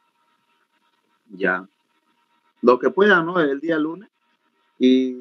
Ya. Lo que puedan, ¿no? El día lunes. Y,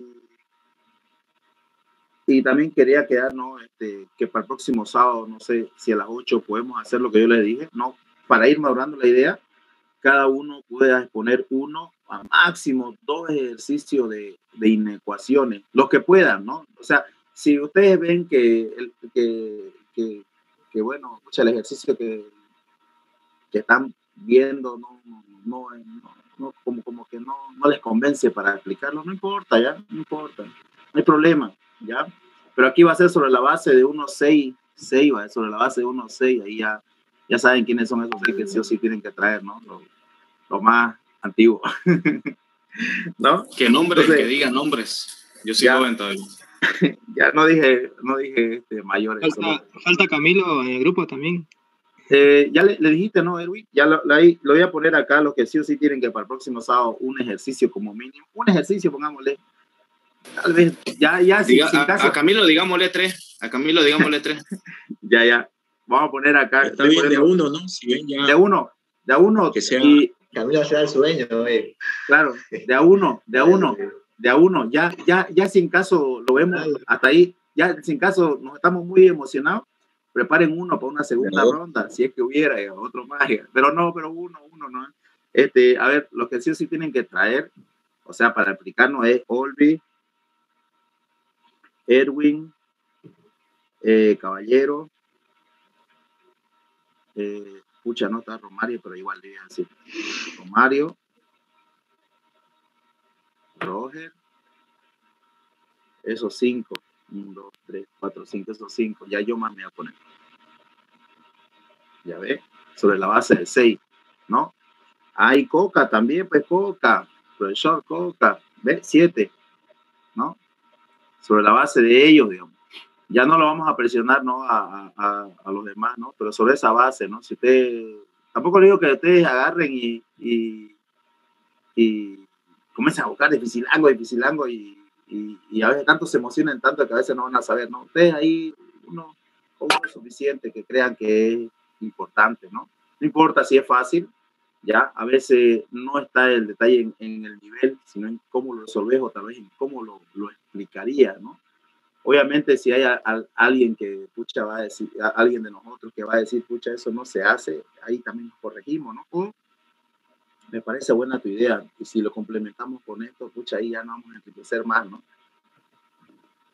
y también quería quedar, ¿no? Este, que para el próximo sábado, no sé si a las ocho podemos hacer lo que yo les dije, ¿no? Para ir madurando la idea, cada uno pueda exponer uno, a máximo dos ejercicios de, de inecuaciones, los que puedan, ¿no? O sea, si ustedes ven que, el, que, que, que bueno, o sea, el ejercicio que, que están viendo no, no, no, no como, como que no, no les convence para explicarlo, no importa, ya, no importa, no hay problema, ya. Pero aquí va a ser sobre la base de uno seis, seis, va, sobre la base de uno seis, ahí ya, ya saben quiénes son esos seis que sí o sí tienen que traer, ¿no? Lo, lo más antiguo. ¿No? Que nombres, Entonces, que digan nombres. Yo soy ya, joven todavía. Ya no dije, no dije este, mayores. Falta, solo. falta Camilo en el grupo también. Eh, ya le, le dijiste, ¿no, Erwin? Ya lo, lo, lo voy a poner acá, los que sí o sí tienen que para el próximo sábado un ejercicio como mínimo. Un ejercicio, pongámosle. Tal vez, ya, ya, Diga, sin, sin a, caso. a Camilo digámosle tres. A Camilo digámosle tres. Ya, ya. Vamos a poner acá. Está bien poniendo, de uno, ¿no? Si ven ya. De uno, de uno. Que sea. Y, Camilo sea el sueño, eh. Claro, de a uno, de a uno, de a uno. Ya, ya, ya sin caso lo vemos hasta ahí. Ya sin caso nos estamos muy emocionados. Preparen uno para una segunda no. ronda, si es que hubiera otro más. Pero no, pero uno, uno, ¿no? Este, a ver, lo que sí o sí tienen que traer, o sea, para explicarnos es Olvi, Erwin, eh, Caballero, eh, pucha, no está Romario, pero igual le voy a decir. Romario, Roger, esos cinco. uno, dos, tres, cuatro, cinco, esos cinco. Ya yo más me voy a poner. Ya ve, sobre la base de seis, ¿no? Hay Coca también, pues Coca, profesor Coca, ¿ve? siete, ¿no? Sobre la base de ellos, digamos. Ya no lo vamos a presionar, ¿no? A, a, a los demás, ¿no? Pero sobre esa base, ¿no? Si usted, tampoco le digo que ustedes agarren y, y, y comiencen a buscar dificilango, dificilango y, y, y a veces tanto se emocionan tanto que a veces no van a saber, ¿no? Ustedes ahí, uno, uno suficiente que crean que es importante, ¿no? No importa si es fácil, ya, a veces no está el detalle en, en el nivel, sino en cómo lo resolves o tal vez en cómo lo, lo explicaría, ¿no? Obviamente si hay a, a, alguien que, pucha, va a decir, a, alguien de nosotros que va a decir, pucha, eso no se hace, ahí también nos corregimos, ¿no? O, me parece buena tu idea, y si lo complementamos con esto, pucha, ahí ya no vamos a enriquecer más, ¿no?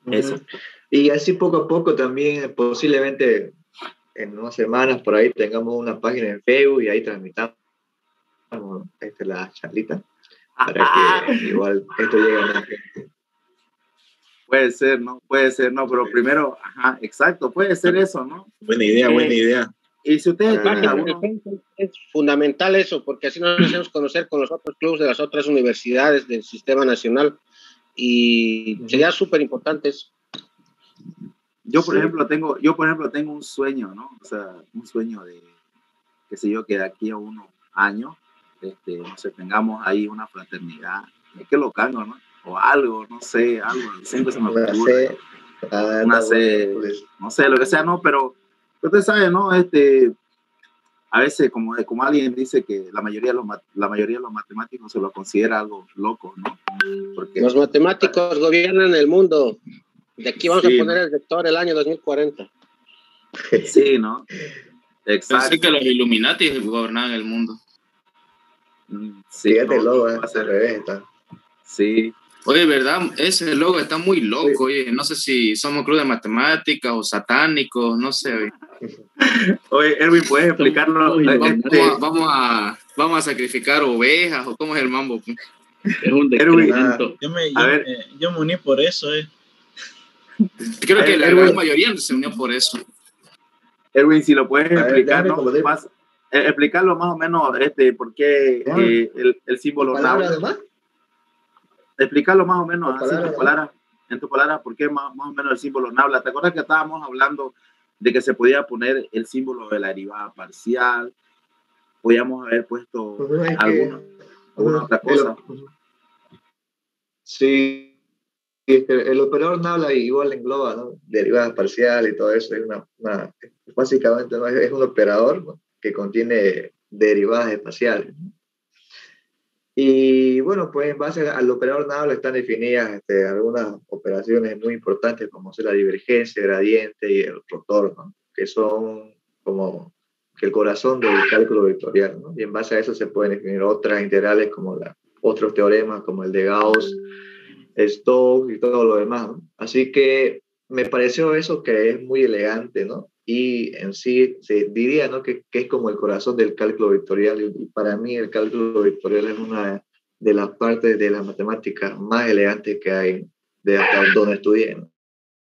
Eso. Y así poco a poco también, posiblemente en unas semanas por ahí tengamos una página en Facebook y ahí transmitamos este, la charlita para que igual esto llegue a más gente. Puede ser, ¿no? Puede ser, ¿no? Pero primero, ajá, exacto, puede ser eso, ¿no? Buena idea, Eh, buena idea. Y si ustedes La tienen página alguno... de Facebook es fundamental eso, porque así nos hacemos conocer con los otros clubes de las otras universidades del sistema nacional y sería súper importante eso. Yo, por Sí. ejemplo, tengo, yo, por ejemplo, tengo un sueño, ¿no? O sea, un sueño de, qué sé yo, que de aquí a unos años, este, no sé, tengamos ahí una fraternidad, qué local, ¿no? O algo, no sé, algo, siempre se me Una ocurre. C, ah, Una está C, bueno, pues. no sé, lo que sea, no, pero usted sabe, ¿no? Este, a veces, como, como alguien dice que la mayoría, de los, mat- la mayoría de los matemáticos se lo considera algo loco, ¿no? Porque, Los matemáticos gobiernan el mundo. De aquí vamos Sí, a poner ¿no? el vector el año dos mil cuarenta. Sí, ¿no? Exacto. Pensé que los Illuminati gobernaban el mundo. Sí, Fíjate el no, logo, no eh, va a ser. al revés está. Sí. Oye, ¿verdad? Ese logo está muy loco, oye. No sé si somos club de matemáticas o satánicos, no sé. Oye, Oye, Erwin, ¿puedes explicarlo? Uy, Eh, vamos, este, a, vamos, a, vamos a sacrificar ovejas o cómo es el mambo. Es un Erwin, decremento. Yo me, a yo, ver. eh, yo me uní por eso, eh. Creo que Er- la Erwin, gran mayoría se unió por eso. Erwin, si lo puedes A ver, explicar, déjame ¿no? como de- Más, eh, explicarlo más o menos, este, por qué Ah, eh, el, el símbolo ¿palabras náutico. nomás? Explicarlo más o menos ¿Con así en palabras tus nomás? palabras, en tus palabras, por qué más, más o menos el símbolo nabla. ¿Te acuerdas que estábamos hablando de que se podía poner el símbolo de la derivada parcial? Podíamos haber puesto Ujú, es que- alguna, alguna ujú, otra el- cosa. ujú. Sí, este, el operador Nabla igual engloba, ¿no? Derivadas parciales y todo eso. Es una, una- básicamente, ¿no? es, es un operador, ¿no? que contiene derivadas espaciales, ¿no? Y bueno, pues en base al operador Nabla están definidas este, algunas operaciones muy importantes como son la divergencia, gradiente y el rotor, ¿no? Que son como que el corazón del cálculo vectorial, ¿no? Y en base a eso se pueden definir otras integrales como la, otros teoremas como el de Gauss, Stokes y todo lo demás, ¿no? Así que me pareció eso que es muy elegante, ¿no? Y en sí se diría, ¿no? Que, que es como el corazón del cálculo vectorial. Y para mí el cálculo vectorial es una de las partes de la matemática más elegantes que hay de hasta donde estudié, ¿no?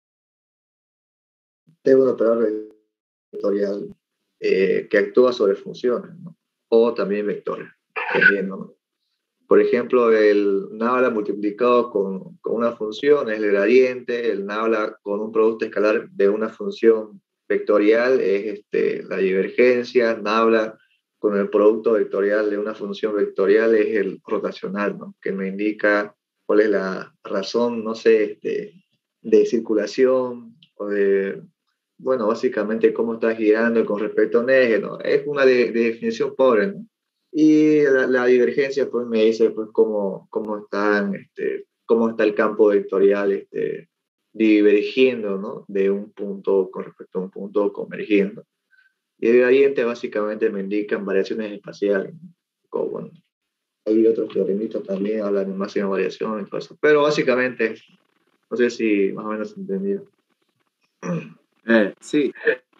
Es un operador vectorial eh, que actúa sobre funciones, ¿no? O también vectores, también, ¿no? Por ejemplo, el nabla multiplicado con, con una función es el gradiente, el nabla con un producto escalar de una función vectorial es este, la divergencia, nabla con el producto vectorial de una función vectorial es el rotacional, ¿no? Que me indica cuál es la razón, no sé, este, de circulación o de, bueno, básicamente cómo está girando con respecto a un eje, ¿no? Es una de, de definición pobre, ¿no? Y la, la divergencia pues me dice pues cómo, cómo, están, este, cómo está el campo vectorial este, divergiendo, ¿no? De un punto con respecto a un punto convergiendo. Y el gradiente básicamente me indican variaciones espaciales, ¿no? Como, bueno, hay otros teoremitas también, hablan de máxima variación y todo eso. Pero básicamente, no sé si más o menos entendido. Eh, sí,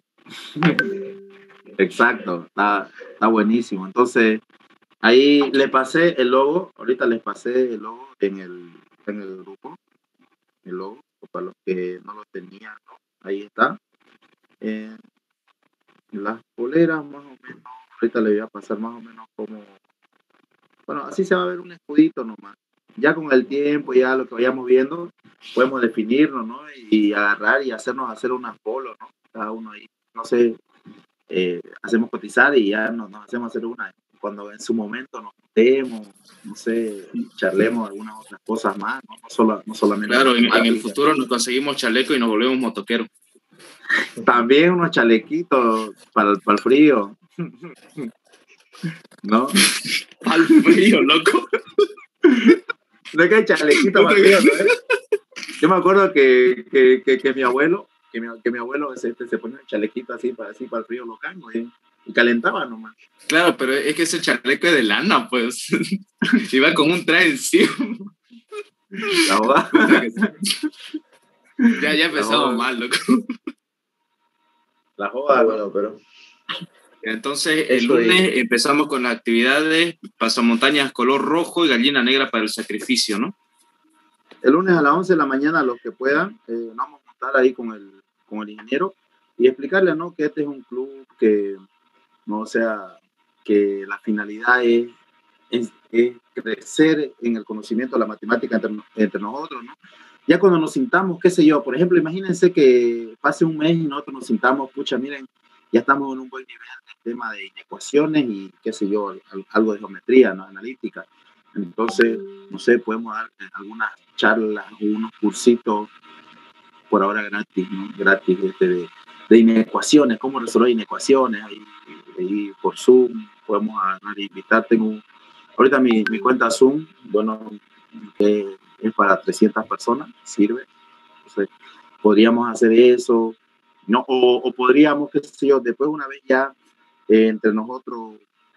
exacto, está, está buenísimo. Entonces, ahí le pasé el logo, ahorita les pasé el logo en el, en el grupo, el logo, para los que no lo tenían, ¿no? Ahí está. Eh, las poleras más o menos, ahorita le voy a pasar más o menos como, bueno, así se va a ver un escudito nomás. Ya con el tiempo, ya lo que vayamos viendo, podemos definirlo, ¿no? Y agarrar y hacernos hacer unas polos, ¿no? Cada uno ahí, no sé, eh, hacemos cotizar y ya nos, nos hacemos hacer una. Cuando en su momento nos juntemos, no sé, charlemos algunas otras cosas más, ¿no? No, solo, no solamente. Claro, en, en el futuro nos conseguimos chaleco y nos volvemos motoqueros. También unos chalequitos para, para el frío. ¿No? Al frío, loco. No es que hay chalequito para el frío, ¿no? Yo me acuerdo que, que, que, que mi abuelo, que mi, que mi abuelo se, se ponía un chalequito así para, así para el frío local, ¿no? Y, y calentaba nomás. Claro, pero es que ese chaleco es de lana, pues. Iba con un traje encima. La Ya, ya empezamos mal, loco. La joda, ah, bueno, pero... Entonces, el Eso lunes ahí. empezamos con las actividades, pasamontañas color rojo y gallina negra para el sacrificio, ¿no? El lunes a las once de la mañana, los que puedan, eh, nos vamos a juntar ahí con el, con el ingeniero y explicarle, ¿no? Que este es un club que, no, o sea, que la finalidad es, es, es crecer en el conocimiento de la matemática entre, entre nosotros, ¿no? Ya cuando nos sintamos, qué sé yo, por ejemplo, imagínense que pase un mes y nosotros nos sintamos, pucha, miren, ya estamos en un buen nivel del tema de inecuaciones y qué sé yo, algo de geometría, ¿no? Analítica. Entonces, no sé, podemos dar algunas charlas o unos cursitos por ahora gratis, ¿no? Gratis este, de, de inecuaciones, cómo resolver inecuaciones, ahí, ahí por Zoom, podemos agarrar e invitar. Tengo, ahorita mi, mi cuenta Zoom, bueno, eh, es para trescientas personas, sirve. Entonces, podríamos hacer eso, ¿no? O, o podríamos, qué sé yo, después una vez ya eh, entre nosotros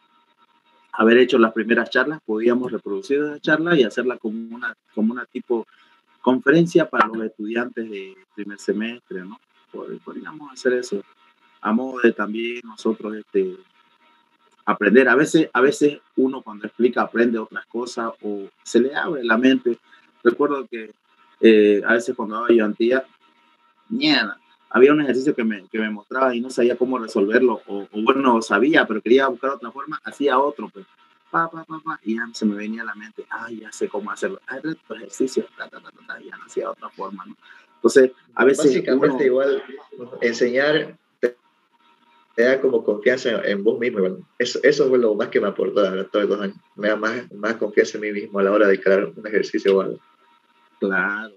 haber hecho las primeras charlas, podíamos reproducir esa charla y hacerla como una, como una tipo conferencia para los estudiantes de primer semestre, ¿no? Podríamos hacer eso, a modo de también nosotros este, aprender. A veces, a veces uno cuando explica aprende otras cosas o se le abre la mente. Recuerdo que eh, a veces cuando daba ayudantía, mierda, había un ejercicio que me, que me mostraba y no sabía cómo resolverlo, o, o bueno, sabía, pero quería buscar otra forma, hacía otro, pues, pa, pa, pa, pa, y ya se me venía a la mente, ay, ya sé cómo hacerlo, ay, otro ejercicio, ta, ta, ta, ta, ta, ya no hacía otra forma, ¿no? Entonces, a veces básicamente uno... igual, enseñar te, te da como confianza en, en vos mismo, igual. Eso, eso fue lo más que me aportó, la verdad, todos los años, me da más, más confianza en mí mismo a la hora de crear un ejercicio o algo. Claro,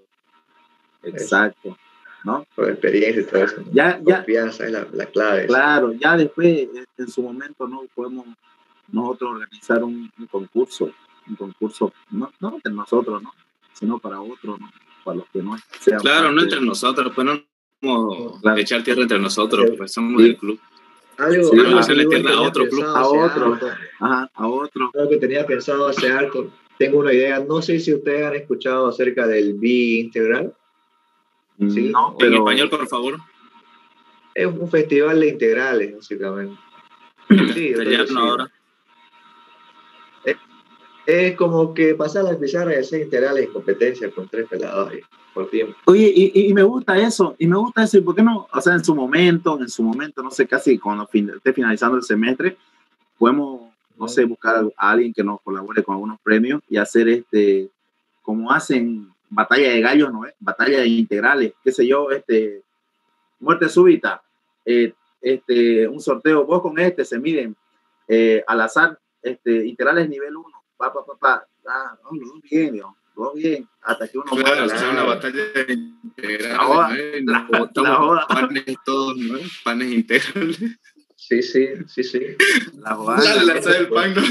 exacto. Eso. ¿No? Por experiencia y todo eso, ¿no? Ya, ya, confianza es la, la clave. Claro, eso. Ya después, en su momento, no podemos nosotros organizar un, un concurso, un concurso, no, no entre nosotros, ¿no? Sino para otros, ¿no? Para los que no sean. Claro, no entre de... nosotros, pues no vamos claro. a echar tierra entre nosotros, sí. Pues somos sí. del club. Algo, sí, algo hacerle tierra a otro club. A otro, ajá, a otro. Algo que tenía pensado hace harto. Tengo una idea, no sé si ustedes han escuchado acerca del B integral. Sí, no, pero... En español, por favor. Es un festival de integrales, básicamente. Sí, ya no ahora. Es, es como que pasar las pizarras y hacer integrales en competencia con tres pelados ahí, por tiempo. Oye, y, y me gusta eso, y me gusta eso, ¿y por qué no? O sea, en su momento, en su momento, no sé, casi cuando fin, esté finalizando el semestre, podemos, no sé, buscar a alguien que nos colabore con algunos premios y hacer este, como hacen batalla de gallos, ¿no? Batalla de integrales, qué sé yo, este, muerte súbita, eh, este, un sorteo, vos con este se miden eh, al azar, este, integrales nivel uno, pa, pa, pa, pa, ah, no, no, bien, Dios, todo bien, hasta que uno claro, muera. Claro, una batalla de integrales, la joda, ¿no? la, Botamos la joda. Panes todos, ¿no? Panes integrales. Sí, sí, sí, sí. La joda. La lanza del pan, ¿no?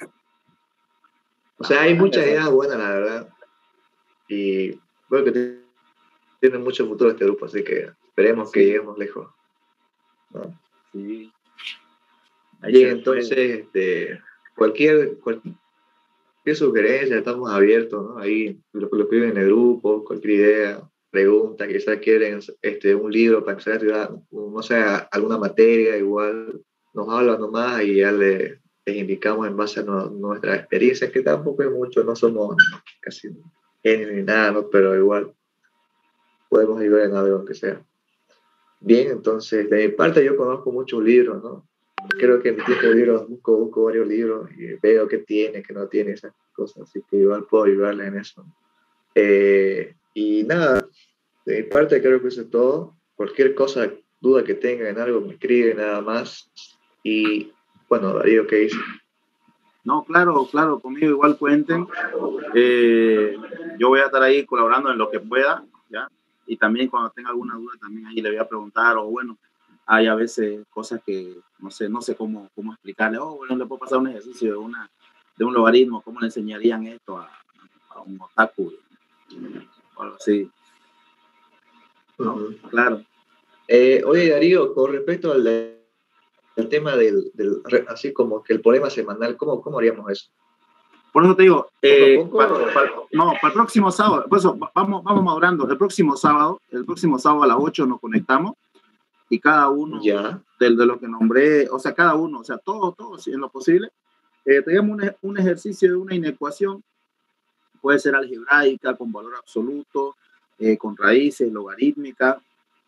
O sea, hay muchas ideas buenas, la verdad. Y bueno, que tiene mucho futuro este grupo, así que esperemos sí. que lleguemos lejos, ¿no? Sí. Y entonces, este, cualquier, cualquier sugerencia, estamos abiertos, ¿no? Ahí lo, lo escriben en el grupo, cualquier idea, pregunta, quizás quieren este, un libro para empezar a estudiar, no sé, alguna materia, igual nos hablan nomás y ya le, les indicamos en base a no, nuestra experiencia, que tampoco es mucho, no somos casi genios ni nada, ¿no? Pero igual podemos ayudar en algo que sea. Bien, entonces, de mi parte yo conozco muchos libros, ¿no? Creo que en mi tiempo de libros busco, busco varios libros y veo qué tiene, qué no tiene, esas cosas, así que igual puedo ayudarles en eso. Eh, y nada, de mi parte creo que eso es todo. Cualquier cosa, duda que tengan en algo, me escriben nada más. Y bueno, Darío, ¿qué dice? No, claro, claro, conmigo igual cuenten. Eh, yo voy a estar ahí colaborando en lo que pueda, ¿ya? Y también cuando tenga alguna duda, también ahí le voy a preguntar, o bueno, hay a veces cosas que no sé, no sé cómo, cómo explicarle, oh, bueno, le puedo pasar un ejercicio de, una, de un logaritmo, ¿cómo le enseñarían esto a, a un otaku? O algo así. ¿No? Uh-huh. Claro. Eh, oye, Darío, con respecto al, de, al tema del, del, así como que el problema semanal, ¿cómo, cómo haríamos eso? Por eso te digo, eh, poco, pa, pa, no, para el próximo sábado, por eso vamos, vamos madurando. El próximo sábado, el próximo sábado a las ocho nos conectamos y cada uno ya. de, de lo que nombré, o sea, cada uno, o sea, todos, todos, en lo posible, eh, tenemos un, un ejercicio de una inecuación, puede ser algebraica, con valor absoluto, eh, con raíces, logarítmica,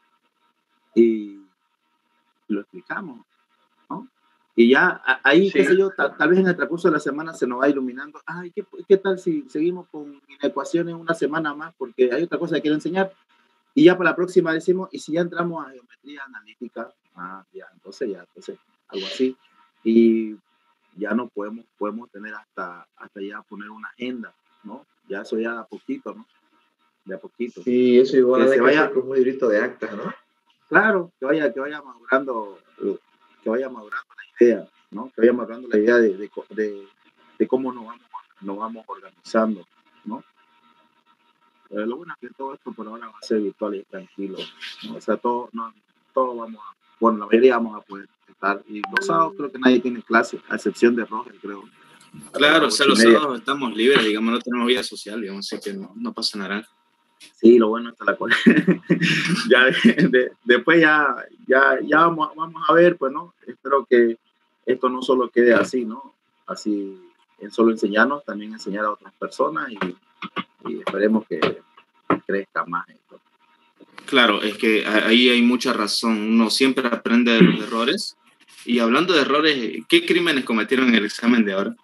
y lo explicamos, ¿no? Y ya ahí, sí. qué sé yo, tal, tal vez en el transcurso de la semana se nos va iluminando, ay, ¿qué, qué tal si seguimos con inecuaciones una semana más? Porque hay otra cosa que quiero enseñar. Y ya para la próxima decimos, y si ya entramos a geometría analítica, ah, ya, entonces ya, entonces, algo así. Y ya no podemos, podemos tener hasta, hasta ya poner una agenda, ¿no? Ya eso ya de a poquito, ¿no? De a poquito. Sí, eso igual que hay se que vaya hacer como un librito de actas, ¿no? Claro, que vaya, que vaya madurando, que vaya madurando la idea, ¿no? Que vaya madurando la idea de, de, de, de cómo nos vamos, nos vamos organizando, ¿no? Pero lo bueno es que todo esto por ahora va a ser virtual y tranquilo, ¿no? O sea, todo, no, todo vamos a, bueno, la mayoría vamos a poder estar, y los sábados creo que nadie tiene clase, a excepción de Roger, creo. Claro, o sea, los sábados estamos libres, digamos, no tenemos vida social, digamos, así que no, no pasa nada. Sí, lo bueno está la cosa. ya de, de, después ya, ya, ya vamos, vamos a ver, pues, ¿no? Espero que esto no solo quede así, ¿no? Así, en solo enseñarnos, también enseñar a otras personas y, y esperemos que crezca más esto. Claro, es que ahí hay mucha razón. Uno siempre aprende de los errores. Y hablando de errores, ¿qué crímenes cometieron en el examen de ahora?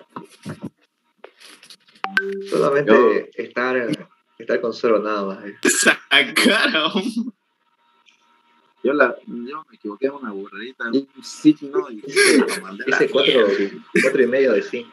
Solamente Yo... estar... Está con cero nada más. Eh. ¡Sacaron! Yo, la, yo me equivoqué en una burrerita, en un signo y hice, hice cuatro, cuatro y medio de cinco.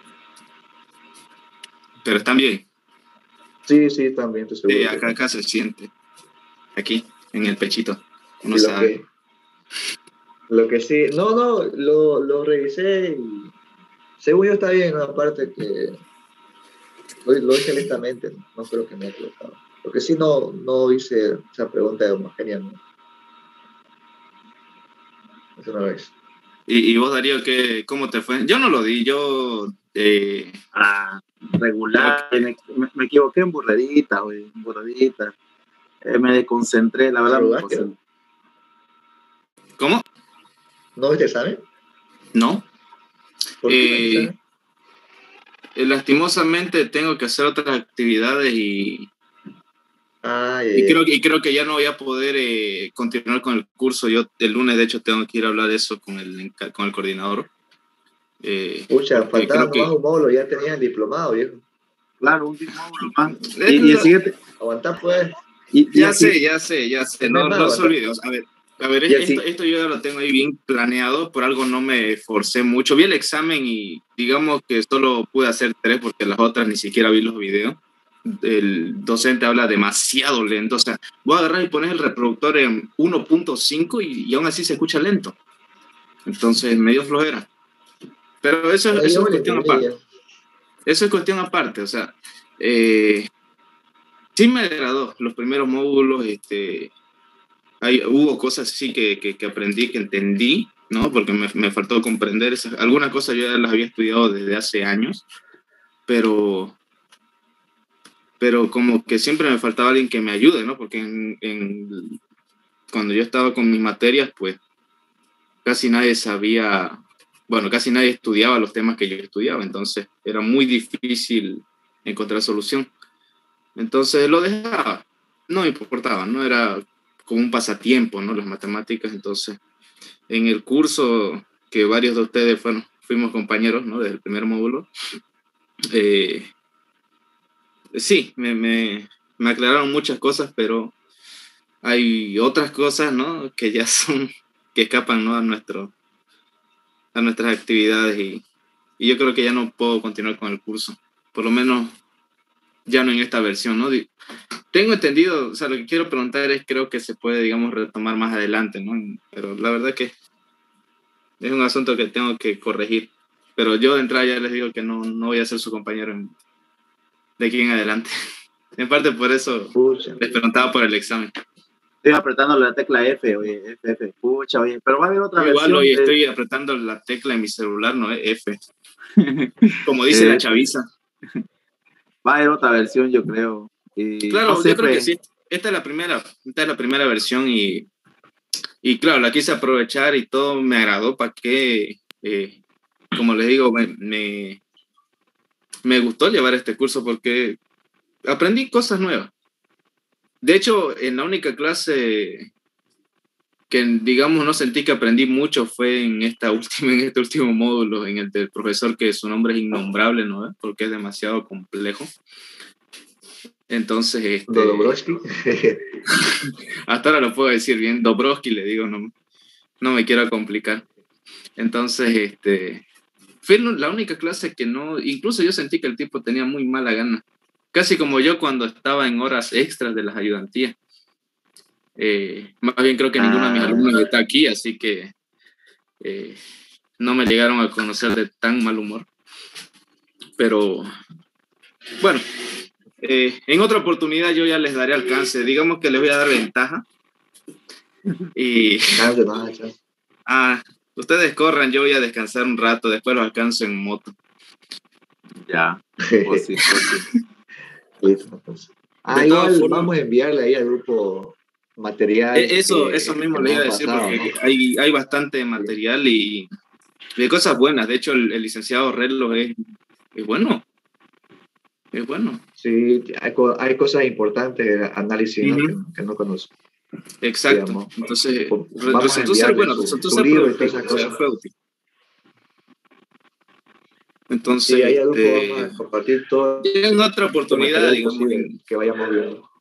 Pero están bien. Sí, sí, están bien. Sí, acá, acá se siente. Aquí, en el pechito. Uno lo, sabe. que, lo que sí, no, no, lo, lo revisé y según yo está bien, aparte que Lo, lo hice lentamente, no creo que me haya equivocado. Porque si no, no hice esa pregunta de homogénea, ¿no? Eso no es. ¿Y, y vos, Darío, qué, cómo te fue? Yo no lo di, yo... Eh, ah, regular, me, me equivoqué en burrerita, güey, en burrerita. Eh, me desconcentré, la verdad. Me concentré. ¿Cómo? ¿No viste examen? No. ¿Por qué eh, Lastimosamente tengo que hacer otras actividades y, ah, yeah. y, creo, y creo que ya no voy a poder eh, continuar con el curso. Yo el lunes, de hecho, tengo que ir a hablar de eso con el, con el coordinador. Eh, Pucha, faltaba nomás que... un módulo, ya tenías el diplomado, viejo. Claro, un módulo más. Y, y el siguiente... Aguantar, pues. Y, y ya sé, ya sé, ya sé. No, no se olvide. A ver, a ver esto, esto yo ya lo tengo ahí bien planeado, por algo no me esforcé mucho. Vi el examen y digamos que solo pude hacer tres porque las otras ni siquiera vi los videos. El docente habla demasiado lento, o sea, voy a agarrar y poner el reproductor en uno punto cinco y, y aún así se escucha lento. Entonces, medio flojera. Pero eso, eso es cuestión aparte. Eso es cuestión aparte, o sea, eh, sí me agradó los primeros módulos, este... Hay, hubo cosas sí que, que, que aprendí, que entendí, ¿no? Porque me, me faltó comprender. Esas, algunas cosas yo ya las había estudiado desde hace años, pero, pero como que siempre me faltaba alguien que me ayude, ¿no? Porque en, en, cuando yo estaba con mis materias, pues casi nadie sabía, bueno, casi nadie estudiaba los temas que yo estudiaba, entonces era muy difícil encontrar solución. Entonces lo dejaba, no me importaba, no era... como un pasatiempo, ¿no? Las matemáticas. Entonces, en el curso que varios de ustedes, bueno, fuimos compañeros, ¿no? Desde el primer módulo, eh, sí, me, me, me aclararon muchas cosas, pero hay otras cosas, ¿no? Que ya son, que escapan, ¿no? A, nuestro, a nuestras actividades y, y yo creo que ya no puedo continuar con el curso, por lo menos ya no en esta versión, ¿no? Tengo entendido, o sea, lo que quiero preguntar es, creo que se puede, digamos, retomar más adelante, ¿no? Pero la verdad que es un asunto que tengo que corregir. Pero yo de entrada ya les digo que no, no voy a ser su compañero en, de aquí en adelante. En parte por eso pucha, les preguntaba por el examen. Estoy apretando la tecla F, oye, F, F, pucha, oye, pero va a haber otra Igual, versión. Igual, oye, de... estoy apretando la tecla en mi celular, no es F. Como dice eh, la chaviza. Va a haber otra versión, yo creo. Y claro, no sé, yo creo que pues, sí. Esta es la primera, esta es la primera versión y, y claro, la quise aprovechar y todo me agradó para que, eh, como les digo, me, me, me gustó llevar este curso porque aprendí cosas nuevas. De hecho, en la única clase que, digamos, no sentí que aprendí mucho fue en, esta última, en este último módulo, en el del profesor que su nombre es innombrable, ¿no? Porque es demasiado complejo. Entonces, este... Dobrovsky. hasta ahora lo puedo decir bien, Dobrovsky le digo, no, no me quiero complicar. Entonces, este... fue la única clase que no... Incluso yo sentí que el tipo tenía muy mala gana. Casi como yo cuando estaba en horas extras de las ayudantías. Eh, más bien creo que ah. ninguno de mis alumnos está aquí, así que eh, no me llegaron a conocer de tan mal humor. Pero, bueno, eh, en otra oportunidad yo ya les daré alcance. Digamos que les voy a dar ventaja. Y... ah, ustedes corran, yo voy a descansar un rato, después los alcanzo en moto. Ya. Pues sí, pues sí. Listo, pues. Ah, igual formas, vamos a enviarle ahí al grupo material. Eso, que, eso mismo le iba a decir, pasado, porque ¿no? hay, hay bastante material y de cosas buenas. De hecho, el, el licenciado Redlo es, es bueno. Es bueno. Sí, hay, hay cosas importantes de análisis, uh-huh. ¿no? que, que no conozco. Exacto. Digamos. Entonces, vamos resultó ser bueno, su, resultó su ser libro productivo, y todas esas cosas. Entonces, sí, ahí este, vamos a compartir todo. En otra oportunidad, digamos, que vayamos viendo.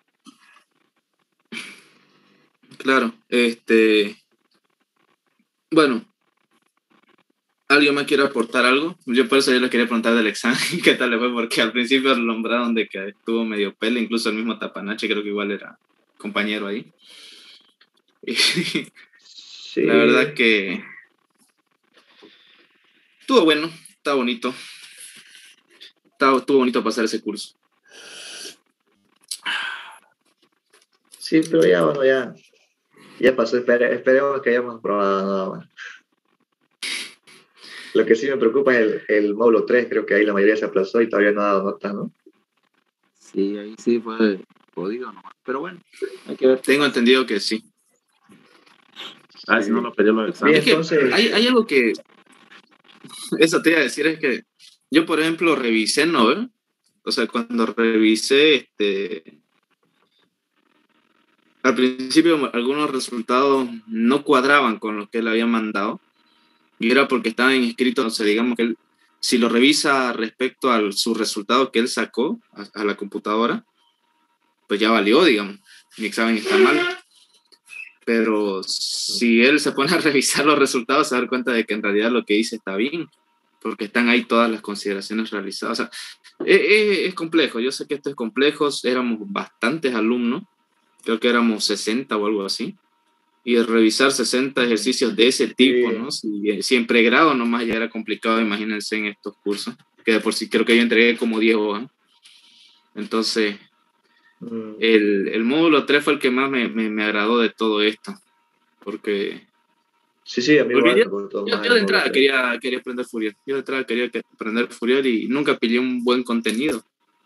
Claro, este, bueno, ¿alguien más quiere aportar algo? Yo por eso yo les quería preguntar del examen, ¿qué tal le fue? Porque al principio lo nombraron de que estuvo medio pele, incluso el mismo Tapanache, creo que igual era compañero ahí. Y sí. La verdad que estuvo bueno, está bonito. Está, estuvo bonito pasar ese curso. Sí, pero ya, bueno, ya, ya pasó. Espere, esperemos que hayamos probado nada más. Lo que sí me preocupa es el, el módulo tres, creo que ahí la mayoría se aplazó y todavía no ha dado notas, ¿no? Sí, ahí sí fue jodido nomás. Pero bueno, hay que ver. Tengo entendido que sí. Ah, sí. Si no lo peleó los exámenes. Es que entonces... hay, hay algo que... Eso te iba a decir, es que yo, por ejemplo, revisé, ¿no? ¿Eh? O sea, cuando revisé, este... al principio algunos resultados no cuadraban con los que él había mandado. Y era porque estaban inscritos, o sea, digamos que él, si lo revisa respecto a su resultado que él sacó a, a la computadora, pues ya valió, digamos. Mi examen está mal. Pero si él se pone a revisar los resultados, se da cuenta de que en realidad lo que hice está bien, porque están ahí todas las consideraciones realizadas. O sea, es, es, es complejo. Yo sé que esto es complejo. Éramos bastantes alumnos. Creo que éramos sesenta o algo así. Y el revisar sesenta ejercicios de ese tipo, sí. ¿no? Si, si en pregrado nomás ya era complicado, imagínense en estos cursos, que de por sí creo que yo entregué como diez hojas. Entonces, mm. el, el módulo tres fue el que más me, me, me agradó de todo esto, porque... Sí, sí, a mí porque yo, yo, yo de entrada quería, quería aprender Fourier, yo de entrada quería aprender Fourier y nunca pillé un buen contenido.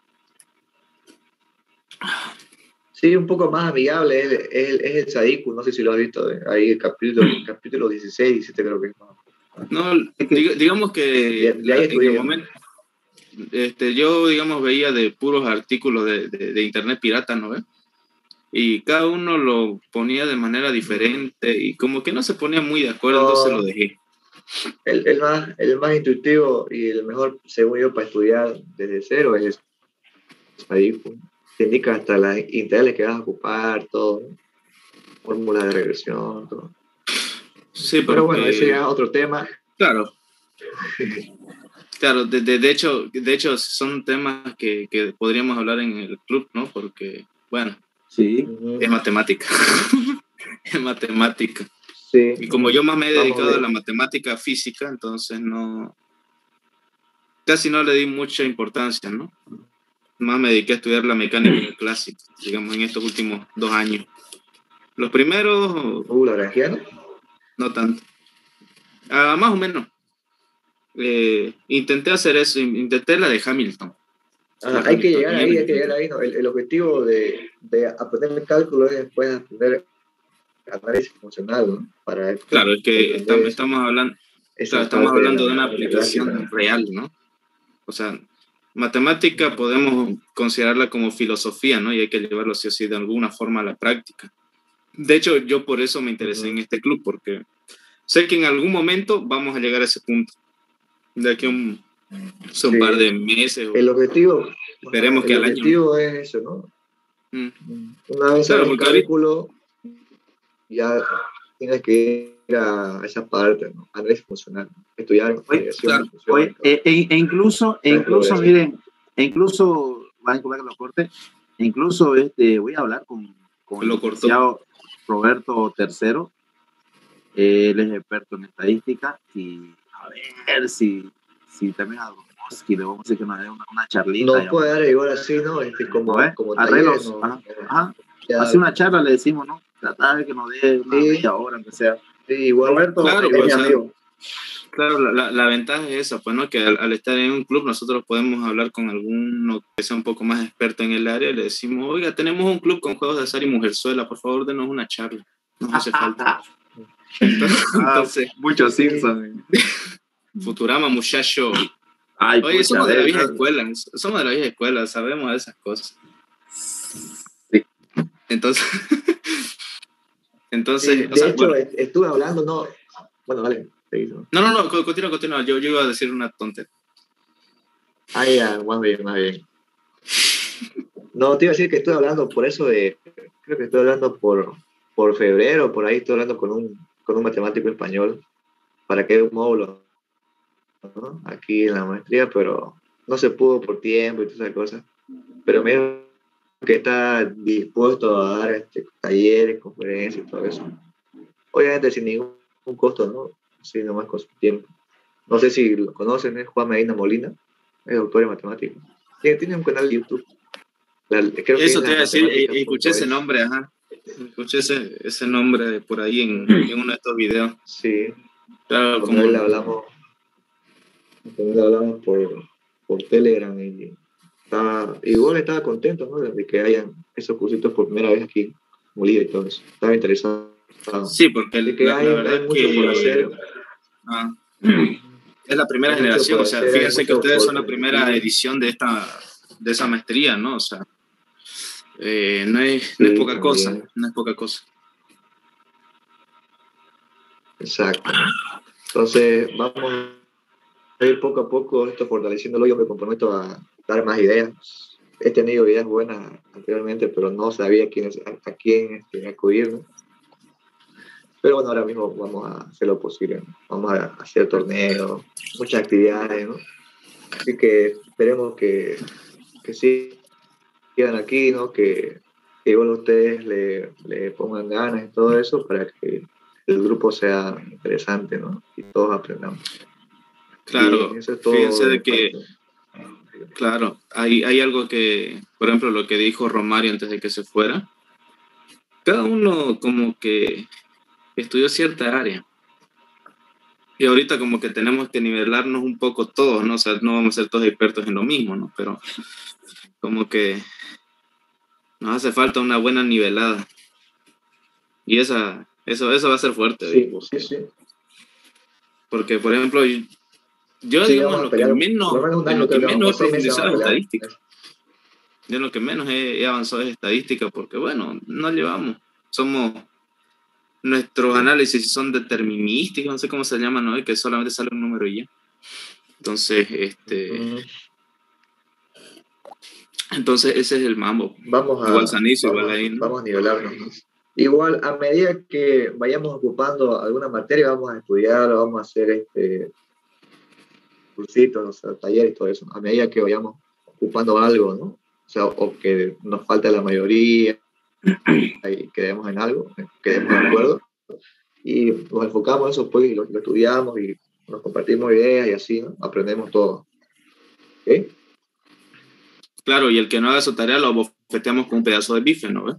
Sí, un poco más amigable es, es, es el Sadiku, no sé si lo has visto, eh. Ahí el capítulo, el capítulo dieciséis, diecisiete creo que es. No, dig, digamos que de, de ahí en el momento, este, yo digamos veía de puros artículos de, de, de internet pirata, ¿no ves? Y cada uno lo ponía de manera diferente y como que no se ponía muy de acuerdo, no, entonces lo dejé. El, el, más, el más intuitivo y el mejor, según yo, para estudiar desde cero es el Sadiku. Te indica hasta las integrales que vas a ocupar, todo, fórmulas de regresión, todo. Sí, pero bueno, ese ya es otro tema. Claro. Claro, de, de, de, hecho, de hecho son temas que, que podríamos hablar en el club, ¿no? Porque, bueno, sí. es matemática. Es matemática. Sí. Y como yo más me he dedicado a la matemática física, entonces no... casi no le di mucha importancia, ¿no? Más me dediqué a estudiar la mecánica clásica, digamos, en estos últimos dos años. Los primeros... Uh, ¿la granjiana? No tanto. Ah, más o menos. eh, intenté hacer eso, intenté la de Hamilton. Ah, La hay que llegar Hamiltoniana, ahí, hay que llegar ahí. ¿No? El, el objetivo de, de aprender el cálculo es después aprender análisis funcional, ¿no? Para Claro, es que estamos, comprender estamos hablando, esa claro, estamos parte de hablando de una la aplicación gráfica. real, ¿no? O sea, matemática podemos considerarla como filosofía, ¿no? Y hay que llevarlo sí o sí de alguna forma a la práctica. De hecho, yo por eso me interesé Ujú. en este club, porque sé que en algún momento vamos a llegar a ese punto. De aquí a un, o sea, un Sí. par de meses. O, El objetivo, esperemos el que al año. objetivo es eso, ¿no? Mm. Una vez Claro, sabes porque ahorita, cálculo, ya tienes que ir a esa parte, ¿no? Análisis funcional, estudiar Oye, variación, claro, difusión, oye, e, e- e incluso, e cálculo incluso, progresivo. miren, e incluso, van a disculpar que lo corte, e incluso este, voy a hablar con, con el lo cortó. licenciado Roberto Tercero, eh, él es experto en estadística, y a ver si, si también a Dostoevsky le vamos a decir que nos dé una, una charlita. No Ya, puede dar igual así, ¿no? Este, ¿no como, ves? como taller, Arreglos, no, ajá, no, ajá. ya, Así una charla le decimos, ¿no? Tratar de que nos dé una sí, media hora, aunque sea. sí, igual, Roberto, claro, es pues, mi o sea, amigo. claro, la, la, la ventaja es esa, pues, ¿no? Que al, al estar en un club nosotros podemos hablar con alguno que sea un poco más experto en el área y le decimos, oiga, tenemos un club con juegos de azar y mujerzuela, por favor, denos una charla. Nos hace falta. Entonces, entonces muchos Simpsons. Futurama, muchacho. Ay, Oye, pucha, somos de la ves, vieja ¿no? escuela, somos de la vieja escuela, sabemos de esas cosas. Sí. Entonces, sí, entonces, de o sea, hecho, bueno. est- estuve hablando, no, bueno, vale, te hizo. No, no, no, continúa, continúa, yo, yo iba a decir una tontería. Ah, ya, más bien, más bien. No, te iba a decir que estoy hablando por eso de, creo que estoy hablando por, por febrero, por ahí estoy hablando con un, con un matemático español para que dé un módulo, ¿no? Aquí en la maestría, pero no se pudo por tiempo y todas esas cosas. Pero me dijo que está dispuesto a dar este, talleres, conferencias y todo eso. Obviamente sin ningún costo, ¿no? Sí, nomás con su tiempo. No sé si lo conocen, es Juan Medina Molina, es doctor en matemáticas. Tiene, tiene un canal de YouTube. La, creo que es Eso te las iba a decir, eh, matemáticas escuché punto ese es. nombre, ajá. Escuché ese, ese nombre por ahí en, en uno de estos videos. Sí, Claro, con como él hablamos, con él hablamos por, por Telegram y estaba, igual estaba contento, ¿no? De que hayan esos cursitos por primera vez aquí en Bolivia y todo eso. Estaba interesado. sí, porque De que la, la hay, verdad hay es mucho por hacer. que ah, es la primera Hay mucho generación, por o sea, hacer, hay fíjense que mucho ustedes por son la primera transmitir. edición de esta, de esa maestría, ¿no? O sea, eh, no, es, no es Sí, poca también. cosa, no es poca cosa. Exacto. Entonces, vamos a ir poco a poco esto fortaleciéndolo. Yo me comprometo a dar más ideas. He tenido ideas buenas anteriormente, pero no sabía quién es, a, a quién este, acudir, ¿no? Pero bueno, ahora mismo vamos a hacer lo posible, ¿no? Vamos a hacer torneos, muchas actividades, ¿no? Así que esperemos que, que sigan aquí, ¿no? Que, que igual ustedes le, le pongan ganas y todo eso para que el grupo sea interesante, ¿no? Y todos aprendamos. Claro, Y eso es todo fíjense de de mi que, parte. claro, hay, hay algo que, por ejemplo, lo que dijo Romario antes de que se fuera, cada uno como que estudió cierta área. Y ahorita como que tenemos que nivelarnos un poco todos, ¿no? O sea, no vamos a ser todos expertos en lo mismo, ¿no? Pero como que nos hace falta una buena nivelada. Y esa, eso, eso va a ser fuerte, Sí, ¿sí? sí, sí. Porque, por ejemplo, yo, Sí, digamos, vamos a lo que pelear, menos, por lo menos un en año lo que creo que vamos, menos o he seis meses vamos profundizado a es pelear. estadística. Yo en lo que menos he, he avanzado es estadística, porque, bueno, no llevamos. Somos, nuestros análisis son determinísticos, no sé cómo se llaman, ¿no? Que solamente sale un número y ya. Entonces, este... Mm. Entonces ese es el mambo. Vamos a, Igual Sanizo, vamos, igual ahí, ¿no? vamos a nivelarnos, ¿no? Igual, a medida que vayamos ocupando alguna materia, vamos a estudiar, vamos a hacer este cursitos, o sea, talleres y todo eso, ¿no? A medida que vayamos ocupando algo, ¿no? O sea, o que nos falta la mayoría y quedemos en algo, quedemos de acuerdo, y nos enfocamos en eso, pues, y lo, lo estudiamos y nos compartimos ideas y así, ¿no? Aprendemos todo. ¿Ok? Claro, y el que no haga su tarea lo bofeteamos con un pedazo de bife, ¿no? ¿Eh?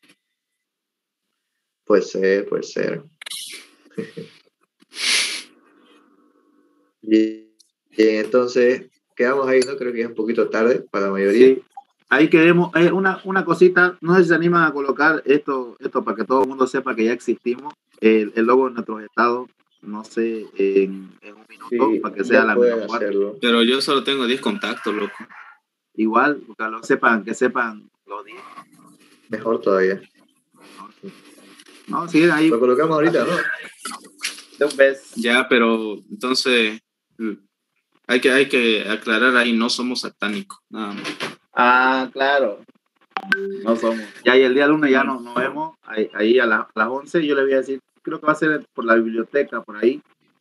Puede ser, puede ser. Y Bien, entonces quedamos ahí, ¿no? Creo que es un poquito tarde para la mayoría. Sí. Ahí queremos, eh, una, una cosita, no sé si se animan a colocar esto, esto para que todo el mundo sepa que ya existimos, el, el logo de nuestros estados, no sé, en, en un minuto, Sí, para que sea ya la pueden menos cuatro. hacerlo. Pero yo solo tengo diez contactos, loco. Igual, que lo sepan, que sepan los diez. Mejor todavía. No, sí, ahí. Lo colocamos ahorita, ¿no? De un beso. Ya, pero entonces hay que, hay que aclarar ahí, no somos satánicos, nada más. Ah, claro. No somos. Ya, y el día lunes ya nos, nos vemos ahí, ahí a, la, a las once. Yo le voy a decir, creo que va a ser por la biblioteca, por ahí.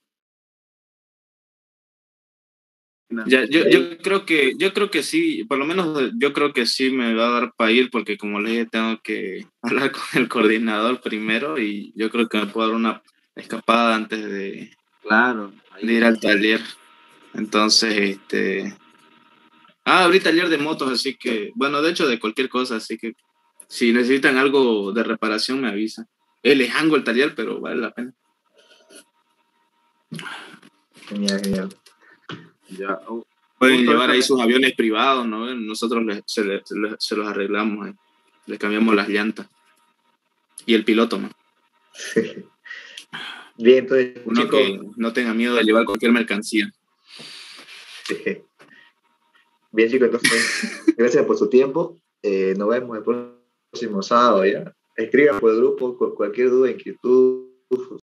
Ya, yo, yo creo que yo creo que sí, por lo menos yo creo que sí me va a dar para ir porque como le dije tengo que hablar con el coordinador primero y yo creo que me puedo dar una escapada antes de, claro, de ir al taller. Entonces, este ah, ahorita taller de motos, así que bueno, de hecho de cualquier cosa, así que si necesitan algo de reparación me avisan. Es lejango el taller, pero vale la pena. Genial, genial. Ya, oh. Pueden llevar ahí sus aviones privados, ¿no? Nosotros les, se, les, se los arreglamos, ¿eh? Les cambiamos las llantas. Y el piloto, ¿no? Bien, entonces, uno chicos, que no tenga miedo de llevar cualquier mercancía. Bien, chicos, entonces, gracias por su tiempo. Eh, nos vemos el próximo sábado, ¿ya? Escriban por el grupo con cualquier duda, inquietud,